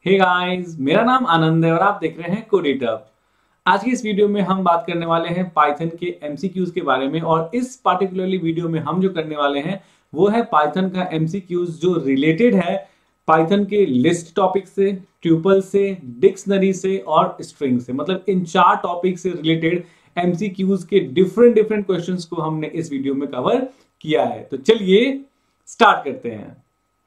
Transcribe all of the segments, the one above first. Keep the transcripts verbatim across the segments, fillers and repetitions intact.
Hey guys, मेरा नाम आनंद है और आप देख रहे हैं कोडिटअप। आज की इस वीडियो में हम बात करने वाले हैं पाइथन के एमसीक्यूज के बारे में। और इस पार्टिकुलरली वीडियो में हम जो करने वाले हैं वो है पाइथन का एमसीक्यूज जो रिलेटेड है पाइथन के लिस्ट टॉपिक से, ट्यूपल से, डिक्शनरी से और स्ट्रिंग से। मतलब इन चार टॉपिक से रिलेटेड एमसीक्यूज के डिफरेंट डिफरेंट क्वेश्चंस को हमने इस वीडियो में कवर किया है। तो चलिए स्टार्ट करते हैं।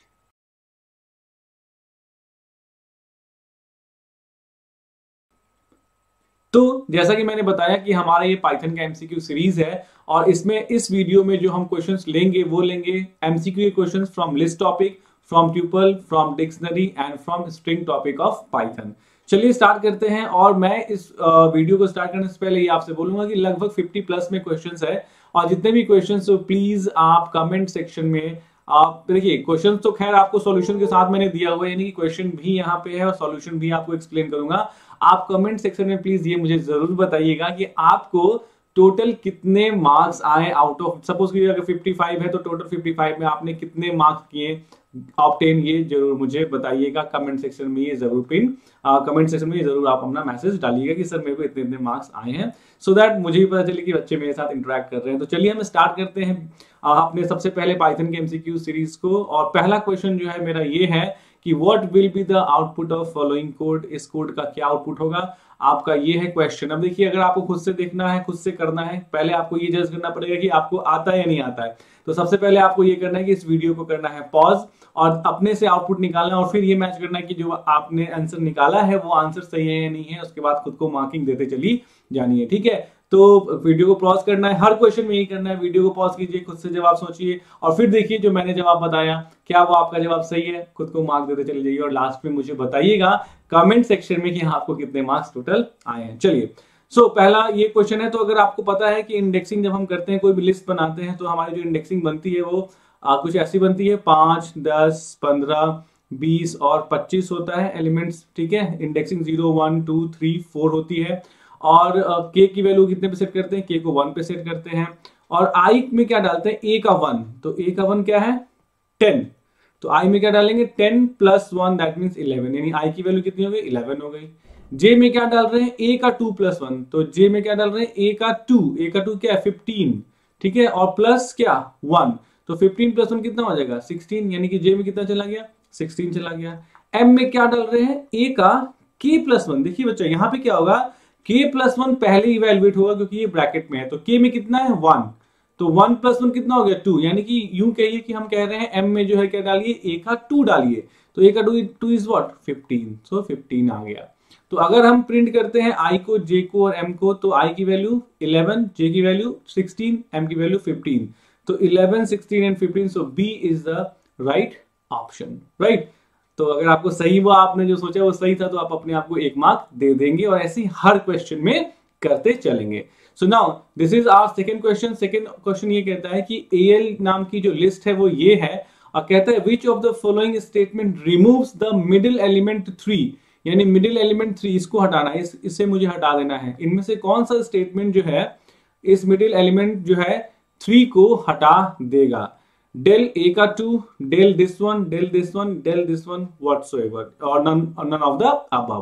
तो जैसा कि मैंने बताया कि हमारा ये पाइथन का एमसीक्यू सीरीज है और इसमें इस वीडियो में जो हम क्वेश्चंस लेंगे वो लेंगे MCQ questions from list topic, from tuple, from dictionary and from string topic of Python. चलिए स्टार्ट करते हैं। और मैं इस वीडियो को स्टार्ट करने से पहले ये आपसे बोलूंगा कि लगभग पचास प्लस में क्वेश्चंस है और जितने भी क्वेश्चंस हो प्लीज आप कमेंट सेक्शन में आप देखिए। क्वेश्चन तो खैर आपको सॉल्यूशन के साथ मैंने दिया हुआ है, यानी कि क्वेश्चन भी यहाँ पे है और सॉल्यूशन भी आपको एक्सप्लेन करूंगा। आप कमेंट सेक्शन में प्लीज ये मुझे जरूर बताइएगा कि आपको टोटल कितने मार्क्स आए आउट ऑफ, सपोज कि अगर पचपन है तो टोटल पचपन में आपने कितने मार्क्स किए ऑब्टेन, ये जरूर मुझे बताइएगा कमेंट सेक्शन में। ये जरूर पिन कमेंट सेक्शन में ये जरूर आप अपना मैसेज डालिएगा कि सर मेरे को इतने इतने मार्क्स आए हैं, सो so दैट मुझे भी पता चले कि बच्चे मेरे साथ इंटरेक्ट कर रहे हैं। तो चलिए हम स्टार्ट करते हैं अपने सबसे पहले पाइथन के एमसीक्यू सीरीज को। और पहला क्वेश्चन जो है मेरा ये है कि what will be the output of following code. इस कोड का क्या आउटपुट होगा आपका, ये है क्वेश्चन। अब देखिए, अगर आपको खुद से देखना है, खुद से करना है, पहले आपको ये जज करना पड़ेगा कि आपको आता है या नहीं आता है। तो सबसे पहले आपको ये करना है कि इस वीडियो को करना है पॉज और अपने से आउटपुट निकालना है और फिर ये मैच करना है कि जो आपने आंसर निकाला है वो आंसर सही है या नहीं है। उसके बाद खुद को मार्किंग देते चली जानी है, ठीक है। तो वीडियो को पॉज करना है, हर क्वेश्चन में यही करना है। वीडियो को पॉज कीजिए, खुद से जवाब सोचिए और फिर देखिए जो मैंने जवाब बताया क्या वो आपका जवाब सही है, खुद को मार्क देते चले जाइए और लास्ट में मुझे बताइएगा कमेंट सेक्शन में कि आपको कितने मार्क्स टोटल आए हैं। चलिए सो so, पहला ये क्वेश्चन है। तो अगर आपको पता है कि इंडेक्सिंग जब हम करते हैं, कोई भी लिस्ट बनाते हैं, तो हमारी जो इंडेक्सिंग बनती है वो आ, कुछ ऐसी बनती है, पांच, दस, पंद्रह, बीस और पच्चीस होता है एलिमेंट्स, ठीक है। Indexing zero, one, two, three, four होती है। और के की वैल्यू कितने पे सेट करते हैं, के को वन पे सेट करते हैं। और आई में क्या डालते हैं, ए का वन, तो ए का वन क्या है, टेन। तो आई में क्या डालेंगे, ten plus one that means eleven, यानी आई की वैल्यू कितनी हो गई, इलेवन हो गई। जे में क्या डाल रहे हैं, ए का टू प्लस वन, तो जे में क्या डाल रहे हैं, ए का टू, ए का टू क्या है, फिफ्टीन, ठीक है। और प्लस क्या, वन, तो फिफ्टीन प्लस वन कितना हो जाएगा, सिक्सटीन, यानी कि जे में कितना चला गया, सिक्सटीन चला गया। एम में क्या डाल रहे हैं, ए का के प्लस वन। देखिए बच्चा यहाँ पे क्या होगा, के प्लस वन पहले इवेल्युएट होगा क्योंकि ये ब्रैकेट में है, तो के में कितना है, वन, तो वन प्लस वन कितना हो गया, टू, यानी कि यूं कहिए कि हम कह रहे हैं एम में जो है क्या डालिए, ए का टू डालिए, तो ए का two two is what, fifteen, so fifteen आ गया। तो अगर हम प्रिंट करते हैं आई को, जे को और एम को, तो आई की वैल्यू इलेवन, जे की वैल्यू सिक्सटीन, एम की वैल्यू फिफ्टीन, तो eleven, sixteen and fifteen, so B is the right option, right. तो अगर आपको सही हुआ, आपने जो सोचा वो सही था, तो आप अपने आप को एक मार्क दे देंगे और ऐसे ही हर क्वेश्चन में करते चलेंगे। So now this is our second question. Second question ये कहता है कि एएल नाम की जो लिस्ट है वो ये है और कहता है which of the following statement removes the middle element three, यानी मिडिल एलिमेंट थ्री इसको हटाना है, इस, इसे मुझे हटा देना है। इनमें से कौन सा स्टेटमेंट जो है इस मिडिल एलिमेंट जो है थ्री को हटा देगा। डेल ए का two, del this one, del this one, del this one, whatsoever और none none of the above.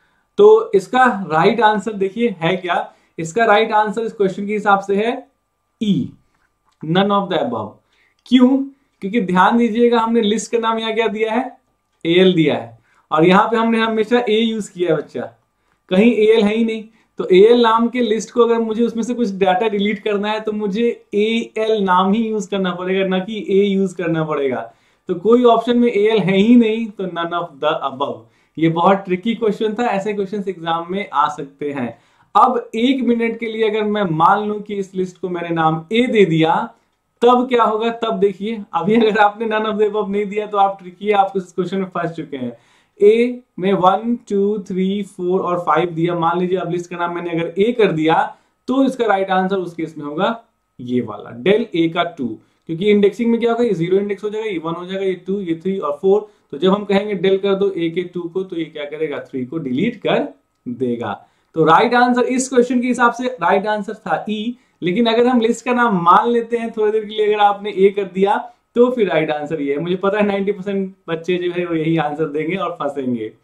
तो इसका राइट आंसर देखिए है क्या, इसका राइट आंसर इस क्वेश्चन के हिसाब से है E, none of the above. क्यों, क्योंकि ध्यान दीजिएगा हमने लिस्ट का नाम यहाँ क्या दिया है, एएल दिया है और यहाँ पे हमने हमेशा ए यूज किया है बच्चा, कहीं एएल है ही नहीं। तो एएल नाम के लिस्ट को अगर मुझे उसमें से कुछ डाटा डिलीट करना है तो मुझे एएल नाम ही यूज करना पड़ेगा, ना कि ए यूज करना पड़ेगा। तो कोई ऑप्शन में एएल है ही नहीं, तो नन ऑफ द अबव। ये बहुत ट्रिकी क्वेश्चन था, ऐसे क्वेश्चन एग्जाम में आ सकते हैं। अब एक मिनट के लिए अगर मैं मान लूं कि इस लिस्ट को मैंने नाम ए दे दिया, तब क्या होगा, तब देखिए। अभी अगर आपने नन ऑफ द अबव नहीं दिया तो आप ट्रिकी है, आप इस क्वेश्चन में फंस चुके हैं। ए में वन, टू, थ्री, फोर और फाइव दिया, मान लीजिए अब लिस्ट का नाम मैंने अगर ए कर दिया तो इसका राइट आंसर उस केस में होगा ये वाला, डेल ए का टू, क्योंकि इंडेक्सिंग में क्या होगा, ये जीरो इंडेक्स हो जाएगा, ये वन हो जाएगा, ये टू, ये थ्री और फोर। तो जब हम कहेंगे डेल कर दो ए के टू को, तो ये क्या करेगा, थ्री को डिलीट कर देगा। तो राइट आंसर इस क्वेश्चन के हिसाब से राइट आंसर था ई। लेकिन अगर हम लिस्ट का नाम मान लेते हैं थोड़ी देर के लिए, अगर आपने ए कर दिया तो फिर राइट आंसर ये है। मुझे पता है नाइंटी परसेंट बच्चे जो है वो यही आंसर देंगे और फंसेंगे।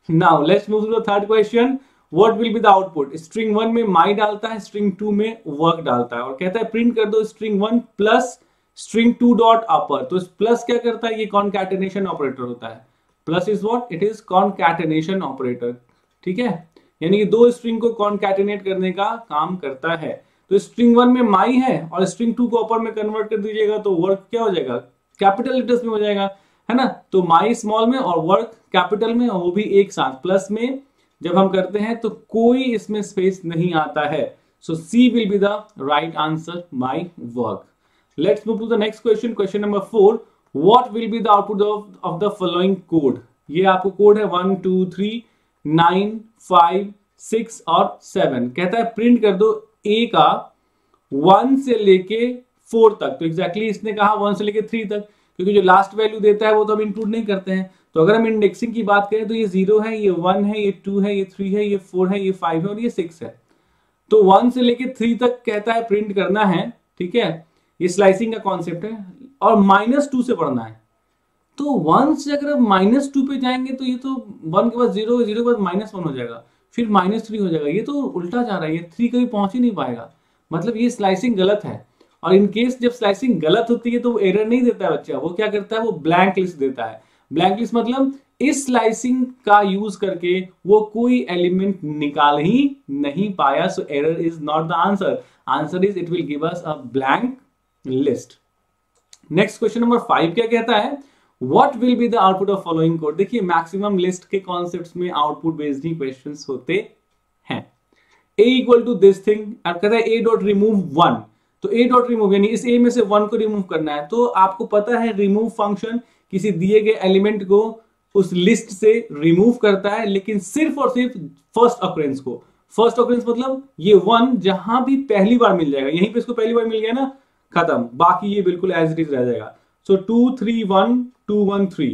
Now let's move to the third question, what will be the output. String one में माई डालता है, स्ट्रिंग टू में वर्क डालता है और कहता है प्रिंट कर दो string one plus string two dot upper. तो प्लस क्या करता है, ये कॉनकैटिनेशन ऑपरेटर होता है। Plus is what, it is concatenation operator, ठीक है, यानी कि दो स्ट्रिंग को कॉनकैटिनेट करने का काम करता है। तो स्ट्रिंग वन में माई है और स्ट्रिंग टू को अपर में कन्वर्ट कर दीजिएगा तो वर्क क्या हो जाएगा, कैपिटल लेटर्स में हो जाएगा, है ना। तो माई स्मॉल में और वर्क कैपिटल में, और वो भी एक साथ प्लस में जब हम करते हैं तो कोई इसमें स्पेस नहीं आता है। So C will be the right answer, my work. Let's move to the next question, question number four, what will be the output of the following code. ये आपको कोड है one two three nine five six और seven. कहता है print कर दो ए का one से लेके फोर तक। तो एग्जैक्टली इसने कहा वन से लेके थ्री तक, क्योंकि जो लास्ट वैल्यू देता है वो तो हम इंक्लूड नहीं करते हैं। तो अगर हम इंडेक्सिंग की बात करें तो ये जीरो है, ये वन है, ये टू है, ये थ्री है, ये फोर है, ये फाइव है और ये सिक्स है। तो वन से लेके थ्री तक कहता है प्रिंट करना है, ठीक है, ये स्लाइसिंग का कॉन्सेप्ट है। और माइनस टू से पढ़ना है, तो वन से अगर आप माइनस टू पे जाएंगे तो ये तो वन के बाद जीरो, जीरो के बाद माइनस वन हो जाएगा, फिर माइनस थ्री हो जाएगा। ये तो उल्टा जा रहा है, ये थ्री कभी पहुंच ही नहीं पाएगा, मतलब ये स्लाइसिंग गलत है। और इन केस जब स्लाइसिंग गलत होती है तो वो एरर नहीं देता है बच्चा, वो क्या करता है, वो ब्लैंक लिस्ट देता है। ब्लैंक लिस्ट मतलब इस स्लाइसिंग का यूज करके वो कोई एलिमेंट निकाल ही नहीं पाया। So error is not the answer, answer is it will give us a blank list. Next question number five क्या कहता है, what will be the output of following code. देखिए मैक्सिमम लिस्ट के कॉन्सेप्ट्स में आउटपुट बेस्ड ही questions होते हैं। A equal to this thing, अब कहता है ए डॉट रिमूव वन। तो ए डॉट रिमूव यानी इस ए में से वन को रिमूव करना है। तो आपको पता है रिमूव फंक्शन किसी दिए गए एलिमेंट को उस लिस्ट से रिमूव करता है, लेकिन सिर्फ और सिर्फ फर्स्ट ऑकरेंस को। फर्स्ट ऑकरेंस मतलब ये वन जहां भी पहली बार मिल जाएगा, यहीं पे इसको पहली बार मिल गया ना, खत्म, बाकी ये बिल्कुल एज इट इज रह जाएगा। So two three one two one three,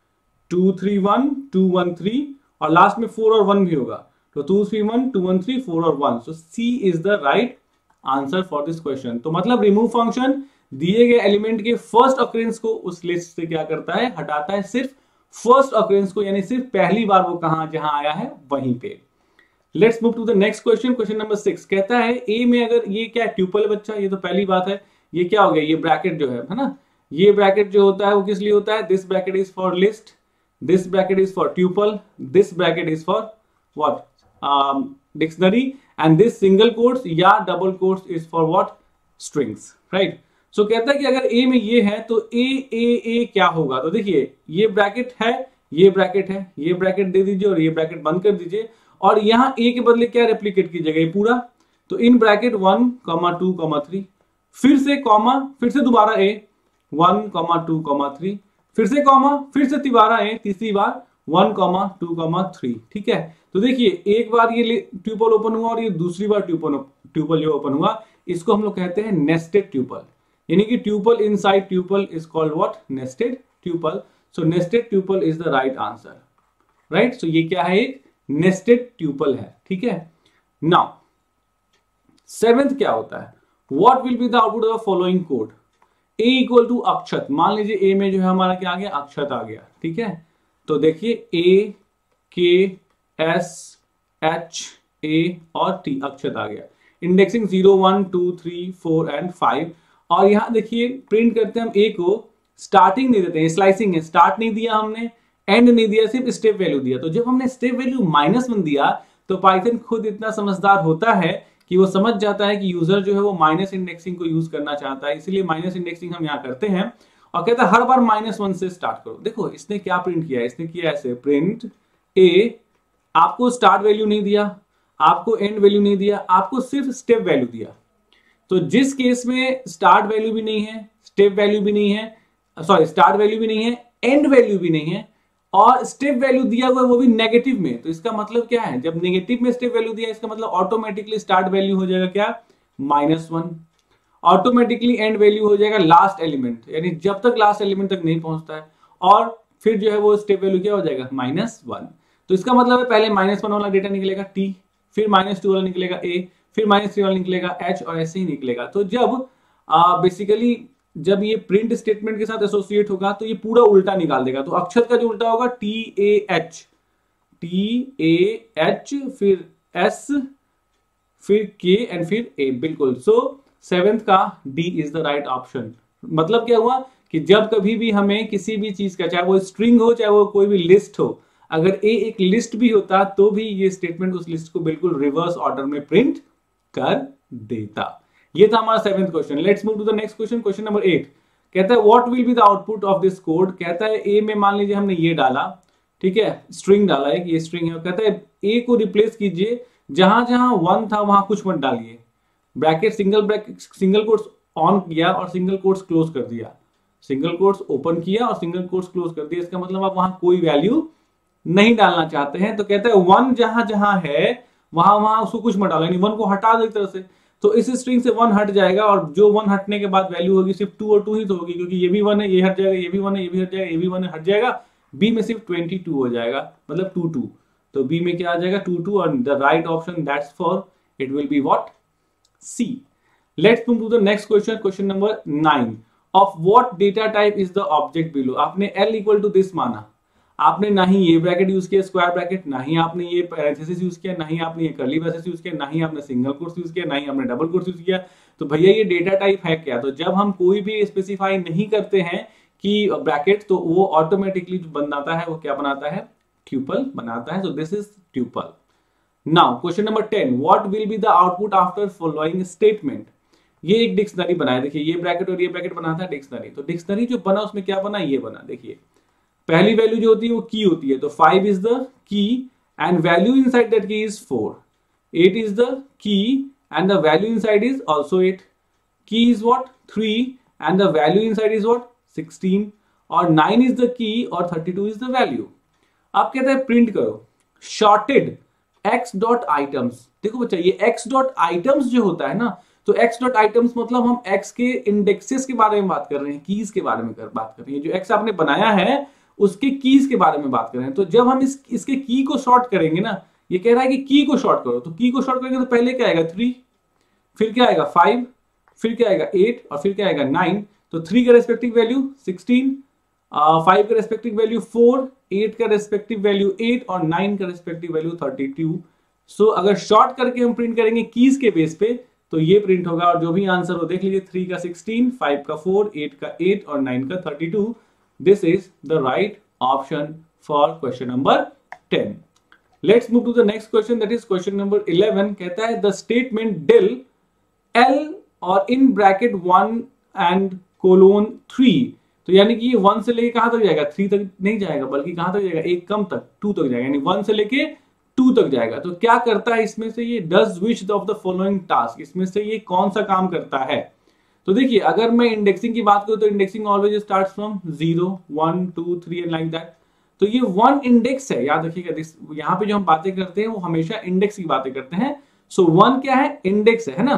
two three one two one three, और लास्ट में फोर और वन भी होगा। तो two three one two one three four और one. So C is the right answer for this question. तो मतलब remove function दिए गए एलिमेंट के फर्स्ट ऑकरेंस को उस लिस्ट से क्या करता है, हटाता है, सिर्फ फर्स्ट ऑकरेंस को, यानी सिर्फ पहली बार वो कहां जहां आया है वहीं पे। Let's move to the next question, question number six कहता है ए में अगर ये क्या ट्यूपल है बच्चा, ये तो पहली बात है, ये क्या हो गया, ये ब्रैकेट जो है है ना, ये ब्रैकेट जो होता है वो किस लिए होता है, this bracket is for list, this bracket is for tuple, this bracket is for what, dictionary, and this single quotes या double quotes is for what, strings, right. So कहता है कि अगर ए में ये है तो ए ए ए क्या होगा। तो देखिए ये ब्रैकेट है, ये ब्रैकेट है, ये ब्रैकेट दे दीजिए और ये ब्रैकेट बंद कर दीजिए, और यहां ए के बदले क्या रेप्लिकेट कीजिएगा, ये पूरा। तो इन bracket one comma two comma three, फिर से कॉमा, फिर से दोबारा A, one comma two comma three, फिर से कॉमा, फिर से तिबारा ए, तीसरी बार one comma two comma three, ठीक है। तो देखिए एक बार ये ट्यूपल ओपन हुआ और ये दूसरी बार ट्यूपल ट्यूपल जो ओपन हुआ, इसको हम लोग कहते हैं नेस्टेड ट्यूपल, यानी कि tuple inside tuple is called what, nested tuple. So nested tuple is the right answer, right. So ये क्या है, एक नेस्टेड ट्यूपल है, ठीक है। नाउ सेवेंथ क्या होता है, what will be the output of the following code. A equal to Akshat, मान लीजिए ए में जो है हमारा क्या आ गया, अक्षत आ गया, ठीक है। तो देखिए ए के एस एच ए और टी, अक्षत आ गया। Indexing zero one two three four and five, और यहां देखिए प्रिंट करते हैं हम ए को, स्टार्टिंग नहीं देते हैं, स्लाइसिंग है, स्टार्ट नहीं दिया हमने, एंड नहीं दिया, सिर्फ स्टेप वैल्यू दिया। तो जब हमने स्टेप वैल्यू माइनस वन दिया तो पाइथन खुद इतना समझदार होता है कि वो समझ जाता है कि यूजर जो है वो माइनस इंडेक्सिंग को यूज करना चाहता है, इसलिए माइनस इंडेक्सिंग हम यहाँ करते हैं, और कहता है हर बार माइनस वन से स्टार्ट करो। देखो इसने क्या प्रिंट किया है, इसने किया ऐसे, प्रिंट ए, आपको स्टार्ट वैल्यू नहीं दिया, आपको एंड वैल्यू नहीं दिया, आपको सिर्फ स्टेप वैल्यू दिया। तो जिस केस में स्टार्ट वैल्यू भी नहीं है, स्टेप वैल्यू भी नहीं है, सॉरी स्टार्ट वैल्यू भी नहीं है, एंड वैल्यू भी नहीं है, और स्टेप वैल्यू दिया हुआ है वो भी नेगेटिव में, तो इसका मतलब क्या है, जब नेगेटिव में स्टेप वैल्यू दिया इसका मतलब ऑटोमेटिकली स्टार्ट वैल्यू हो जाएगा क्या, minus one, automatically end value हो जाएगा लास्ट एलिमेंट, यानी जब तक लास्ट एलिमेंट तक नहीं पहुंचता है, और फिर जो है वो स्टेप वैल्यू क्या हो जाएगा, माइनस वन। तो इसका मतलब है पहले माइनस वन वाला डेटा निकलेगा टी, फिर माइनस टू वाला निकलेगा ए, फिर माइनस थ्री वाला निकलेगा एच, और ऐसे ही निकलेगा। तो जब बेसिकली जब ये प्रिंट स्टेटमेंट के साथ एसोसिएट होगा तो ये पूरा उल्टा निकाल देगा। तो अक्षर का जो उल्टा होगा T A H, T A H फिर एस फिर के एंड फिर ए, बिल्कुल। सो सेवेंथ का D is the right option. मतलब क्या हुआ कि जब कभी भी हमें किसी भी चीज का, चाहे वो स्ट्रिंग हो चाहे वो कोई भी लिस्ट हो, अगर ए एक लिस्ट भी होता तो भी ये स्टेटमेंट उस लिस्ट को बिल्कुल रिवर्स ऑर्डर में प्रिंट कर देता। ये था हमारा seventh question. Let's move to the next question, question number eight. कहता है what will be the output of this code. कहता है ए में मान लीजिए हमने ये डाला, ठीक है, स्ट्रिंग डाला है कि ये स्ट्रिंग है। कहता है ए को रिप्लेस कीजिए, जहां जहां वन था वहां कुछ मत डालिए। Bracket single bracket single quotes on किया और सिंगल कोट्स क्लोज कर दिया, सिंगल कोट्स ओपन किया और सिंगल कोट्स क्लोज कर दिया। इसका मतलब आप वहां कोई वैल्यू नहीं डालना चाहते हैं। तो कहता है वन जहां जहां है वहां वहां उसको कुछ मत डालो, यानी वन को हटा दो एक तरह से। तो इस स्ट्रिंग से वन हट जाएगा और जो वन हटने के बाद वैल्यू होगी सिर्फ टू और टू ही तो होगी, क्योंकि ये भी वन है, ये हट जाएगा, ये भी वन है, ये भी हट जाएगा, ये भी वन है, हट जाएगा। बी में सिर्फ ट्वेंटी टू हो जाएगा, मतलब टू टू। तो बी में क्या आ जाएगा, टू टू, और the right option that's for it will be what, C. Let's move to the next question, question number nine. Of what data type is the object below. आपने L equal to this माना, आपने ना ही ये bracket use किया square bracket, ना ही आपने ये पैरेंथेसिस यूज किया, ना ही आपने ये कर्ली ब्रेसेस यूज किया, ना ही आपने सिंगल कोट्स यूज किया, ना ही आपने डबल कोट्स यूज किया। तो भैया ये डेटा टाइप है क्या। तो जब हम कोई भी स्पेसिफाई नहीं करते हैं कि ब्रैकेट, तो वो ऑटोमेटिकली जो बनाता है वो क्या बनाता है, ट्यूपल बनाता है। So this is tuple. Now question number ten, what will be the output after following statement. ये एक डिक्शनरी बनाया, देखिए ये ब्रैकेट और ये ब्रैकेट बनाता है डिक्शनरी। तो डिक्शनरी जो बना उसमें क्या बना, ये बना। देखिए पहली वैल्यू जो होती है वो की होती है, तो five is the key and value inside that key is four. Eight is the key and the value inside is also eight. Key is what, three and the value inside is what, sixteen. और nine is the key और thirty two is the value. आप कहते हैं print करो shorted x dot items. देखो बच्चा ये x dot items जो होता है ना, तो एक्स डॉट आइटम्स मतलब हम एक्स के इंडेक्सेस के बारे में बात कर रहे हैं, कीज के बारे में कर, बात कर रहे हैं। जो एक्स आपने बनाया है उसके कीज के बारे में बात कर रहे हैं। तो जब हम इस इसके की को शॉर्ट करेंगे ना, ये कह रहा है कि की को शॉर्ट करो, तो की को शॉर्ट करेंगे तो पहले क्या आएगा, थ्री, फिर क्या आएगा, फाइव, फिर क्या आएगा, एट, और फिर क्या आएगा, नाइन। तो थ्री का रेस्पेक्टिव वैल्यू सिक्सटीन, फाइव का रेस्पेक्टिव वैल्यू फोर, एट का रेस्पेक्टिव वैल्यू एट और नाइन का respective value thirty two. So अगर शॉर्ट करके हम प्रिंट करेंगे कीज के बेस पे तो ये प्रिंट होगा। और जो भी आंसर हो देख लीजिए, थ्री का सिक्सटीन, फाइव का फोर, एट का एट और नाइन का thirty two. This is the right option for question number ten. Let's move to the next question, that is question number eleven. कहता है the statement del L और in bracket one and colon three. तो यानी कि ये one से लेके कहां तक जाएगा, थ्री तक नहीं जाएगा, बल्कि कहां तक जाएगा, एक कम तक, टू तक जाएगा, यानी वन से लेके टू तक जाएगा। तो क्या करता है इसमें से ये, does which of the following task, इसमें से ये कौन सा काम करता है। तो देखिए अगर मैं इंडेक्सिंग की बात करूं तो indexing always starts from zero, one, two, three and like that. तो ये वन इंडेक्स है, याद रखिएगा। यहाँ पे जो हम बातें करते हैं वो हमेशा इंडेक्स की बातें करते हैं। सो so, वन क्या है, इंडेक्स है, है ना।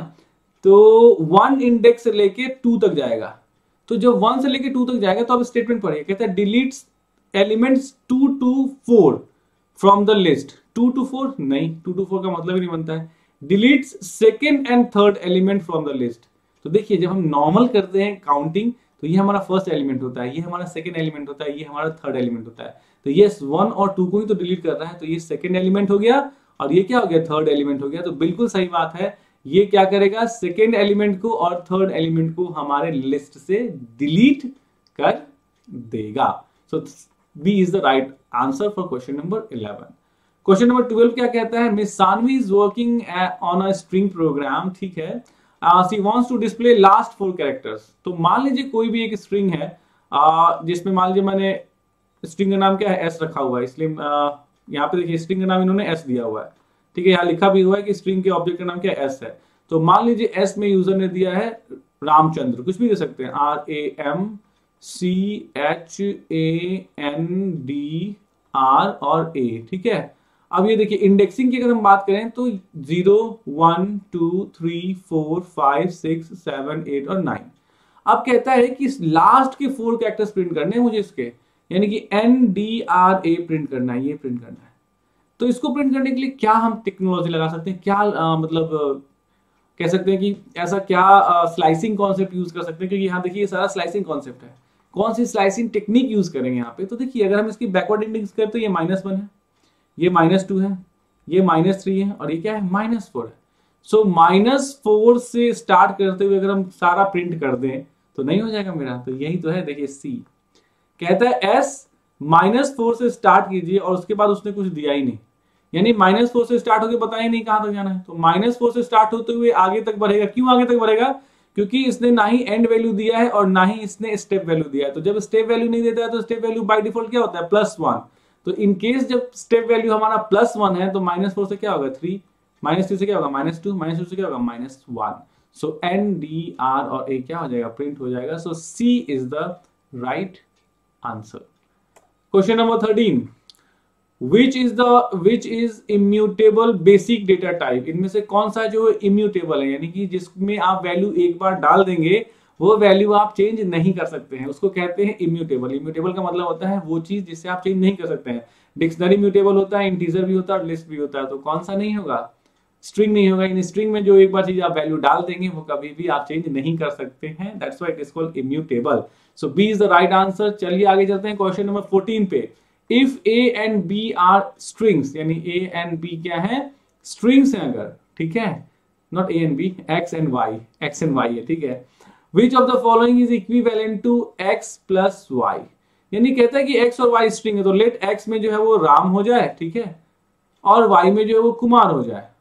तो वन इंडेक्स से लेके टू तक जाएगा। तो जब वन से लेके टू तक जाएगा तो अब स्टेटमेंट पढ़िए, कहता है deletes elements two two four from the list. Two two four नहीं, टू टू फोर का मतलब ही नहीं बनता है। Deletes second and third element from the list. तो देखिए जब हम नॉर्मल करते हैं काउंटिंग तो ये हमारा फर्स्ट एलिमेंट होता है, ये हमारा सेकंड एलिमेंट होता है, ये हमारा थर्ड एलिमेंट होता है। तो ये वन और टू को ही तो डिलीट कर रहा है, तो ये सेकंड एलिमेंट हो गया और ये क्या हो गया, थर्ड एलिमेंट हो गया। तो बिल्कुल सही बात है, ये क्या करेगा, सेकंड एलिमेंट को और थर्ड एलिमेंट को हमारे लिस्ट से डिलीट कर देगा। So B is the right answer for question number eleven. Question number twelve क्या कहता है, Miss Saanvi is working on a string program, ठीक है। She wants to display last four characters. तो मान लीजिए कोई भी एक स्ट्रिंग है uh, जिसमें मान लीजिए मैंने स्ट्रिंग का नाम क्या है, एस रखा हुआ है, इसलिए uh, यहाँ पे देखिए स्ट्रिंग का नाम इन्होंने एस दिया हुआ है, ठीक है। यहाँ लिखा भी हुआ है कि स्ट्रिंग के ऑब्जेक्ट का नाम क्या है, एस है। तो मान लीजिए एस में यूजर ने दिया है रामचंद्र, कुछ भी दे सकते हैं, R A M C H A N D R और ए, ठीक है। अब ये देखिए इंडेक्सिंग की अगर हम बात करें तो zero, one, two, three, four, five, six, seven, eight और नाइन। अब कहता है कि लास्ट के फोर कैरेक्टर्स प्रिंट करने हैं मुझे इसके, यानी कि N D R A print करना है, ये प्रिंट करना है। तो इसको प्रिंट करने के लिए क्या हम टेक्नोलॉजी लगा सकते हैं, क्या आ, मतलब आ, कह सकते हैं कि ऐसा क्या स्लाइसिंग कॉन्सेप्ट यूज कर सकते हैं, क्योंकि यहाँ देखिए सारा स्लाइसिंग कॉन्सेप्ट है। कौन सी स्लाइसिंग टेक्निक यूज करेंगे यहाँ पे, तो देखिए अगर हम इसकी बैकवर्ड इंडेक्स करें तो ये माइनस वन है, ये माइनस टू है, ये माइनस थ्री है और ये क्या है माइनस फोर है। सो माइनस फोर से स्टार्ट करते हुए अगर हम सारा प्रिंट कर दें तो नहीं हो जाएगा मेरा। तो यही तो है, देखिए सी कहता है एस माइनस फोर से स्टार्ट कीजिए और उसके बाद उसने कुछ दिया ही नहीं, यानी माइनस फोर से स्टार्ट होकर बताया ही नहीं कहां तक जाना है। तो माइनस फोर से स्टार्ट होते हुए आगे तक बढ़ेगा। क्यों आगे तक बढ़ेगा? क्योंकि इसने ना ही एंड वैल्यू दिया है और ना ही इसने स्टेप वैल्यू दिया है। तो जब स्टेप वैल्यू नहीं देता है तो स्टेप वैल्यू बाय डिफॉल्ट क्या होता है प्लस वन। तो इन केस जब स्टेप वैल्यू हमारा प्लस वन है तो माइनस फोर से क्या होगा थ्री, माइनस थ्री से क्या होगा माइनस टू, माइनस टू से क्या होगा minus one. So N D R और ए क्या हो जाएगा प्रिंट हो जाएगा। So C is the right answer. Question number thirteen, which is the which is immutable basic data type. इनमें से कौन सा जो इम्यूटेबल है, यानी कि जिसमें आप वैल्यू एक बार डाल देंगे वो वैल्यू आप चेंज नहीं कर सकते हैं, उसको कहते हैं इम्यूटेबल। इम्यूटेबल का मतलब होता है वो चीज जिससे आप चेंज नहीं कर सकते हैं। डिक्शनरी म्यूटेबल होता है, इंटीजर भी होता है और लिस्ट भी होता है। तो कौन सा नहीं होगा? स्ट्रिंग नहीं होगा। इन स्ट्रिंग में जो एक बार चीज आप वैल्यू डाल देंगे वो कभी भी आप चेंज नहीं कर सकते हैं। That's why it is called immutable. So B is the right answer. चलिए आगे चलते हैं क्वेश्चन नंबर फोर्टीन पे। If A and B are strings, यानी ए एंड बी क्या है स्ट्रिंग्स हैं अगर, ठीक है, not A and B, X and Y, X and Y है, ठीक है। Which of the following is equivalent to X plus Y, यानी कहता है कि एक्स और वाई स्ट्रिंग है तो लेट एक्स में जो है वो राम हो जाए, ठीक है, और वाई में जो है वो कुमार हो जाए।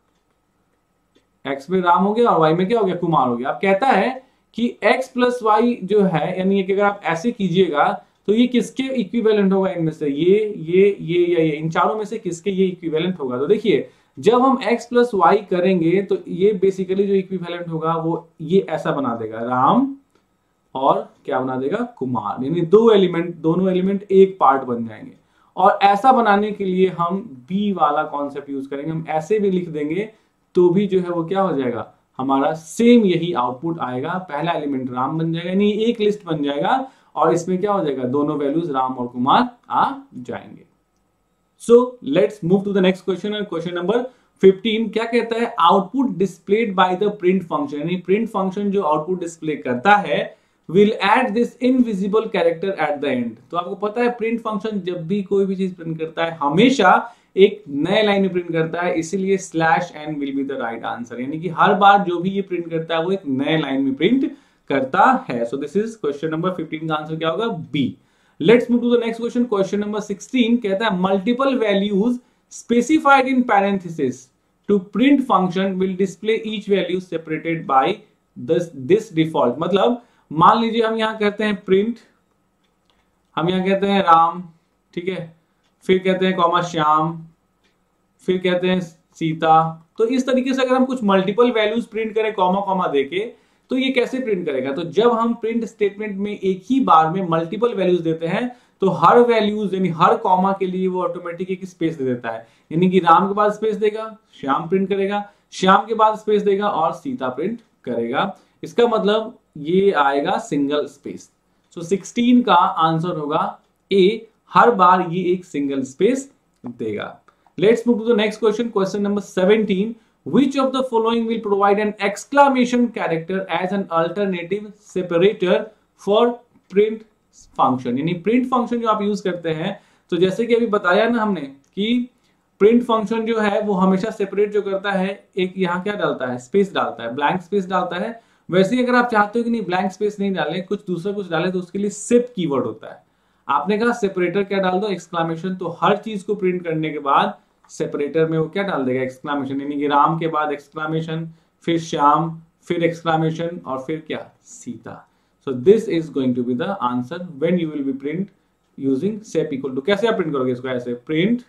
एक्स में राम हो गया और वाई में क्या हो गया कुमार हो गया। अब कहता है कि एक्स प्लस वाई जो है, यानी कि अगर आप ऐसे कीजिएगा तो ये किसके इक्विवेलेंट होगा इनमें से, ये ये ये या ये, इन चारों में से किसके ये इक्विवेलेंट होगा। तो देखिए जब हम x प्लस वाई करेंगे तो ये बेसिकली जो इक्विवेलेंट होगा वो ये ऐसा बना देगा राम और क्या बना देगा कुमार, यानी दो एलिमेंट दोनों एलिमेंट एक पार्ट बन जाएंगे। और ऐसा बनाने के लिए हम b वाला कॉन्सेप्ट यूज करेंगे। हम ऐसे भी लिख देंगे तो भी जो है वो क्या हो जाएगा हमारा सेम यही आउटपुट आएगा। पहला एलिमेंट राम बन जाएगा, यानी एक लिस्ट बन जाएगा और इसमें क्या हो जाएगा दोनों वैल्यूज राम और कुमार आ जाएंगे। So let's move to the next question. और क्वेश्चन नंबर फिफ्टीन क्या कहता है, output displayed by the print function, यानी प्रिंट फंक्शन जो आउटपुट डिस्प्ले करता है will add this invisible character at the end. तो आपको पता है प्रिंट फंक्शन जब भी कोई भी चीज प्रिंट करता है हमेशा एक नए लाइन में प्रिंट करता है, इसीलिए slash N will be the right answer, यानी कि हर बार जो भी ये प्रिंट करता है वो एक नए लाइन में प्रिंट करता है। So this is question number fifteen का आंसर क्या होगा B. Let's move to the next question. Question number sixteen कहता है multiple values specified in parenthesis to print function will display each value separated by this this default. मतलब मान लीजिए हम यहां कहते हैं प्रिंट, हम यहां कहते हैं राम, ठीक है, फिर कहते हैं कॉमा श्याम, फिर कहते हैं सीता। तो इस तरीके से अगर हम कुछ मल्टीपल वैल्यूज प्रिंट करें कॉमा कॉमा देके तो ये कैसे प्रिंट करेगा। तो जब हम प्रिंट स्टेटमेंट में एक ही बार में मल्टीपल वैल्यूज देते हैं तो हर वैल्यूज यानी हर कॉमा के लिए वो ऑटोमेटिक एक स्पेस दे देता है, यानी कि राम के बाद स्पेस देगा, श्याम प्रिंट करेगा, श्याम के बाद स्पेस देगा और सीता प्रिंट करेगा। इसका मतलब ये आएगा सिंगल स्पेस। सो सिक्सटीन का आंसर होगा ए, हर बार ये एक सिंगल स्पेस देगा। Let's move to the next question. Question number seventeen, which of the following will provide an exclamation character as an alternative separator for print function, यानी print function जो आप use करते हैं, तो जैसे कि अभी बताया ना हमने कि print function जो है वो हमेशा सेपरेट जो करता है एक यहाँ क्या डालता है स्पेस डालता है, ब्लैंक स्पेस डालता है। वैसे ही अगर आप चाहते हो कि नहीं ब्लैंक स्पेस नहीं डाले कुछ दूसरा कुछ डाले तो उसके लिए सेप कीवर्ड होता है। आपने कहा सेपरेटर क्या डाल दो एक्सक्लामेशन, तो हर चीज को प्रिंट करने के बाद सेपरेटर में वो क्या डाल देगा एक्सक्लामेशन, यानी कि राम के बाद एक्सक्लामेशन, फिर श्याम, फिर एक्सक्लामेशन और फिर क्या Sita. So this is going to be the answer when you will be print using sep equal to. कैसे आप प्रिंट करोगे इसको, ऐसे प्रिंट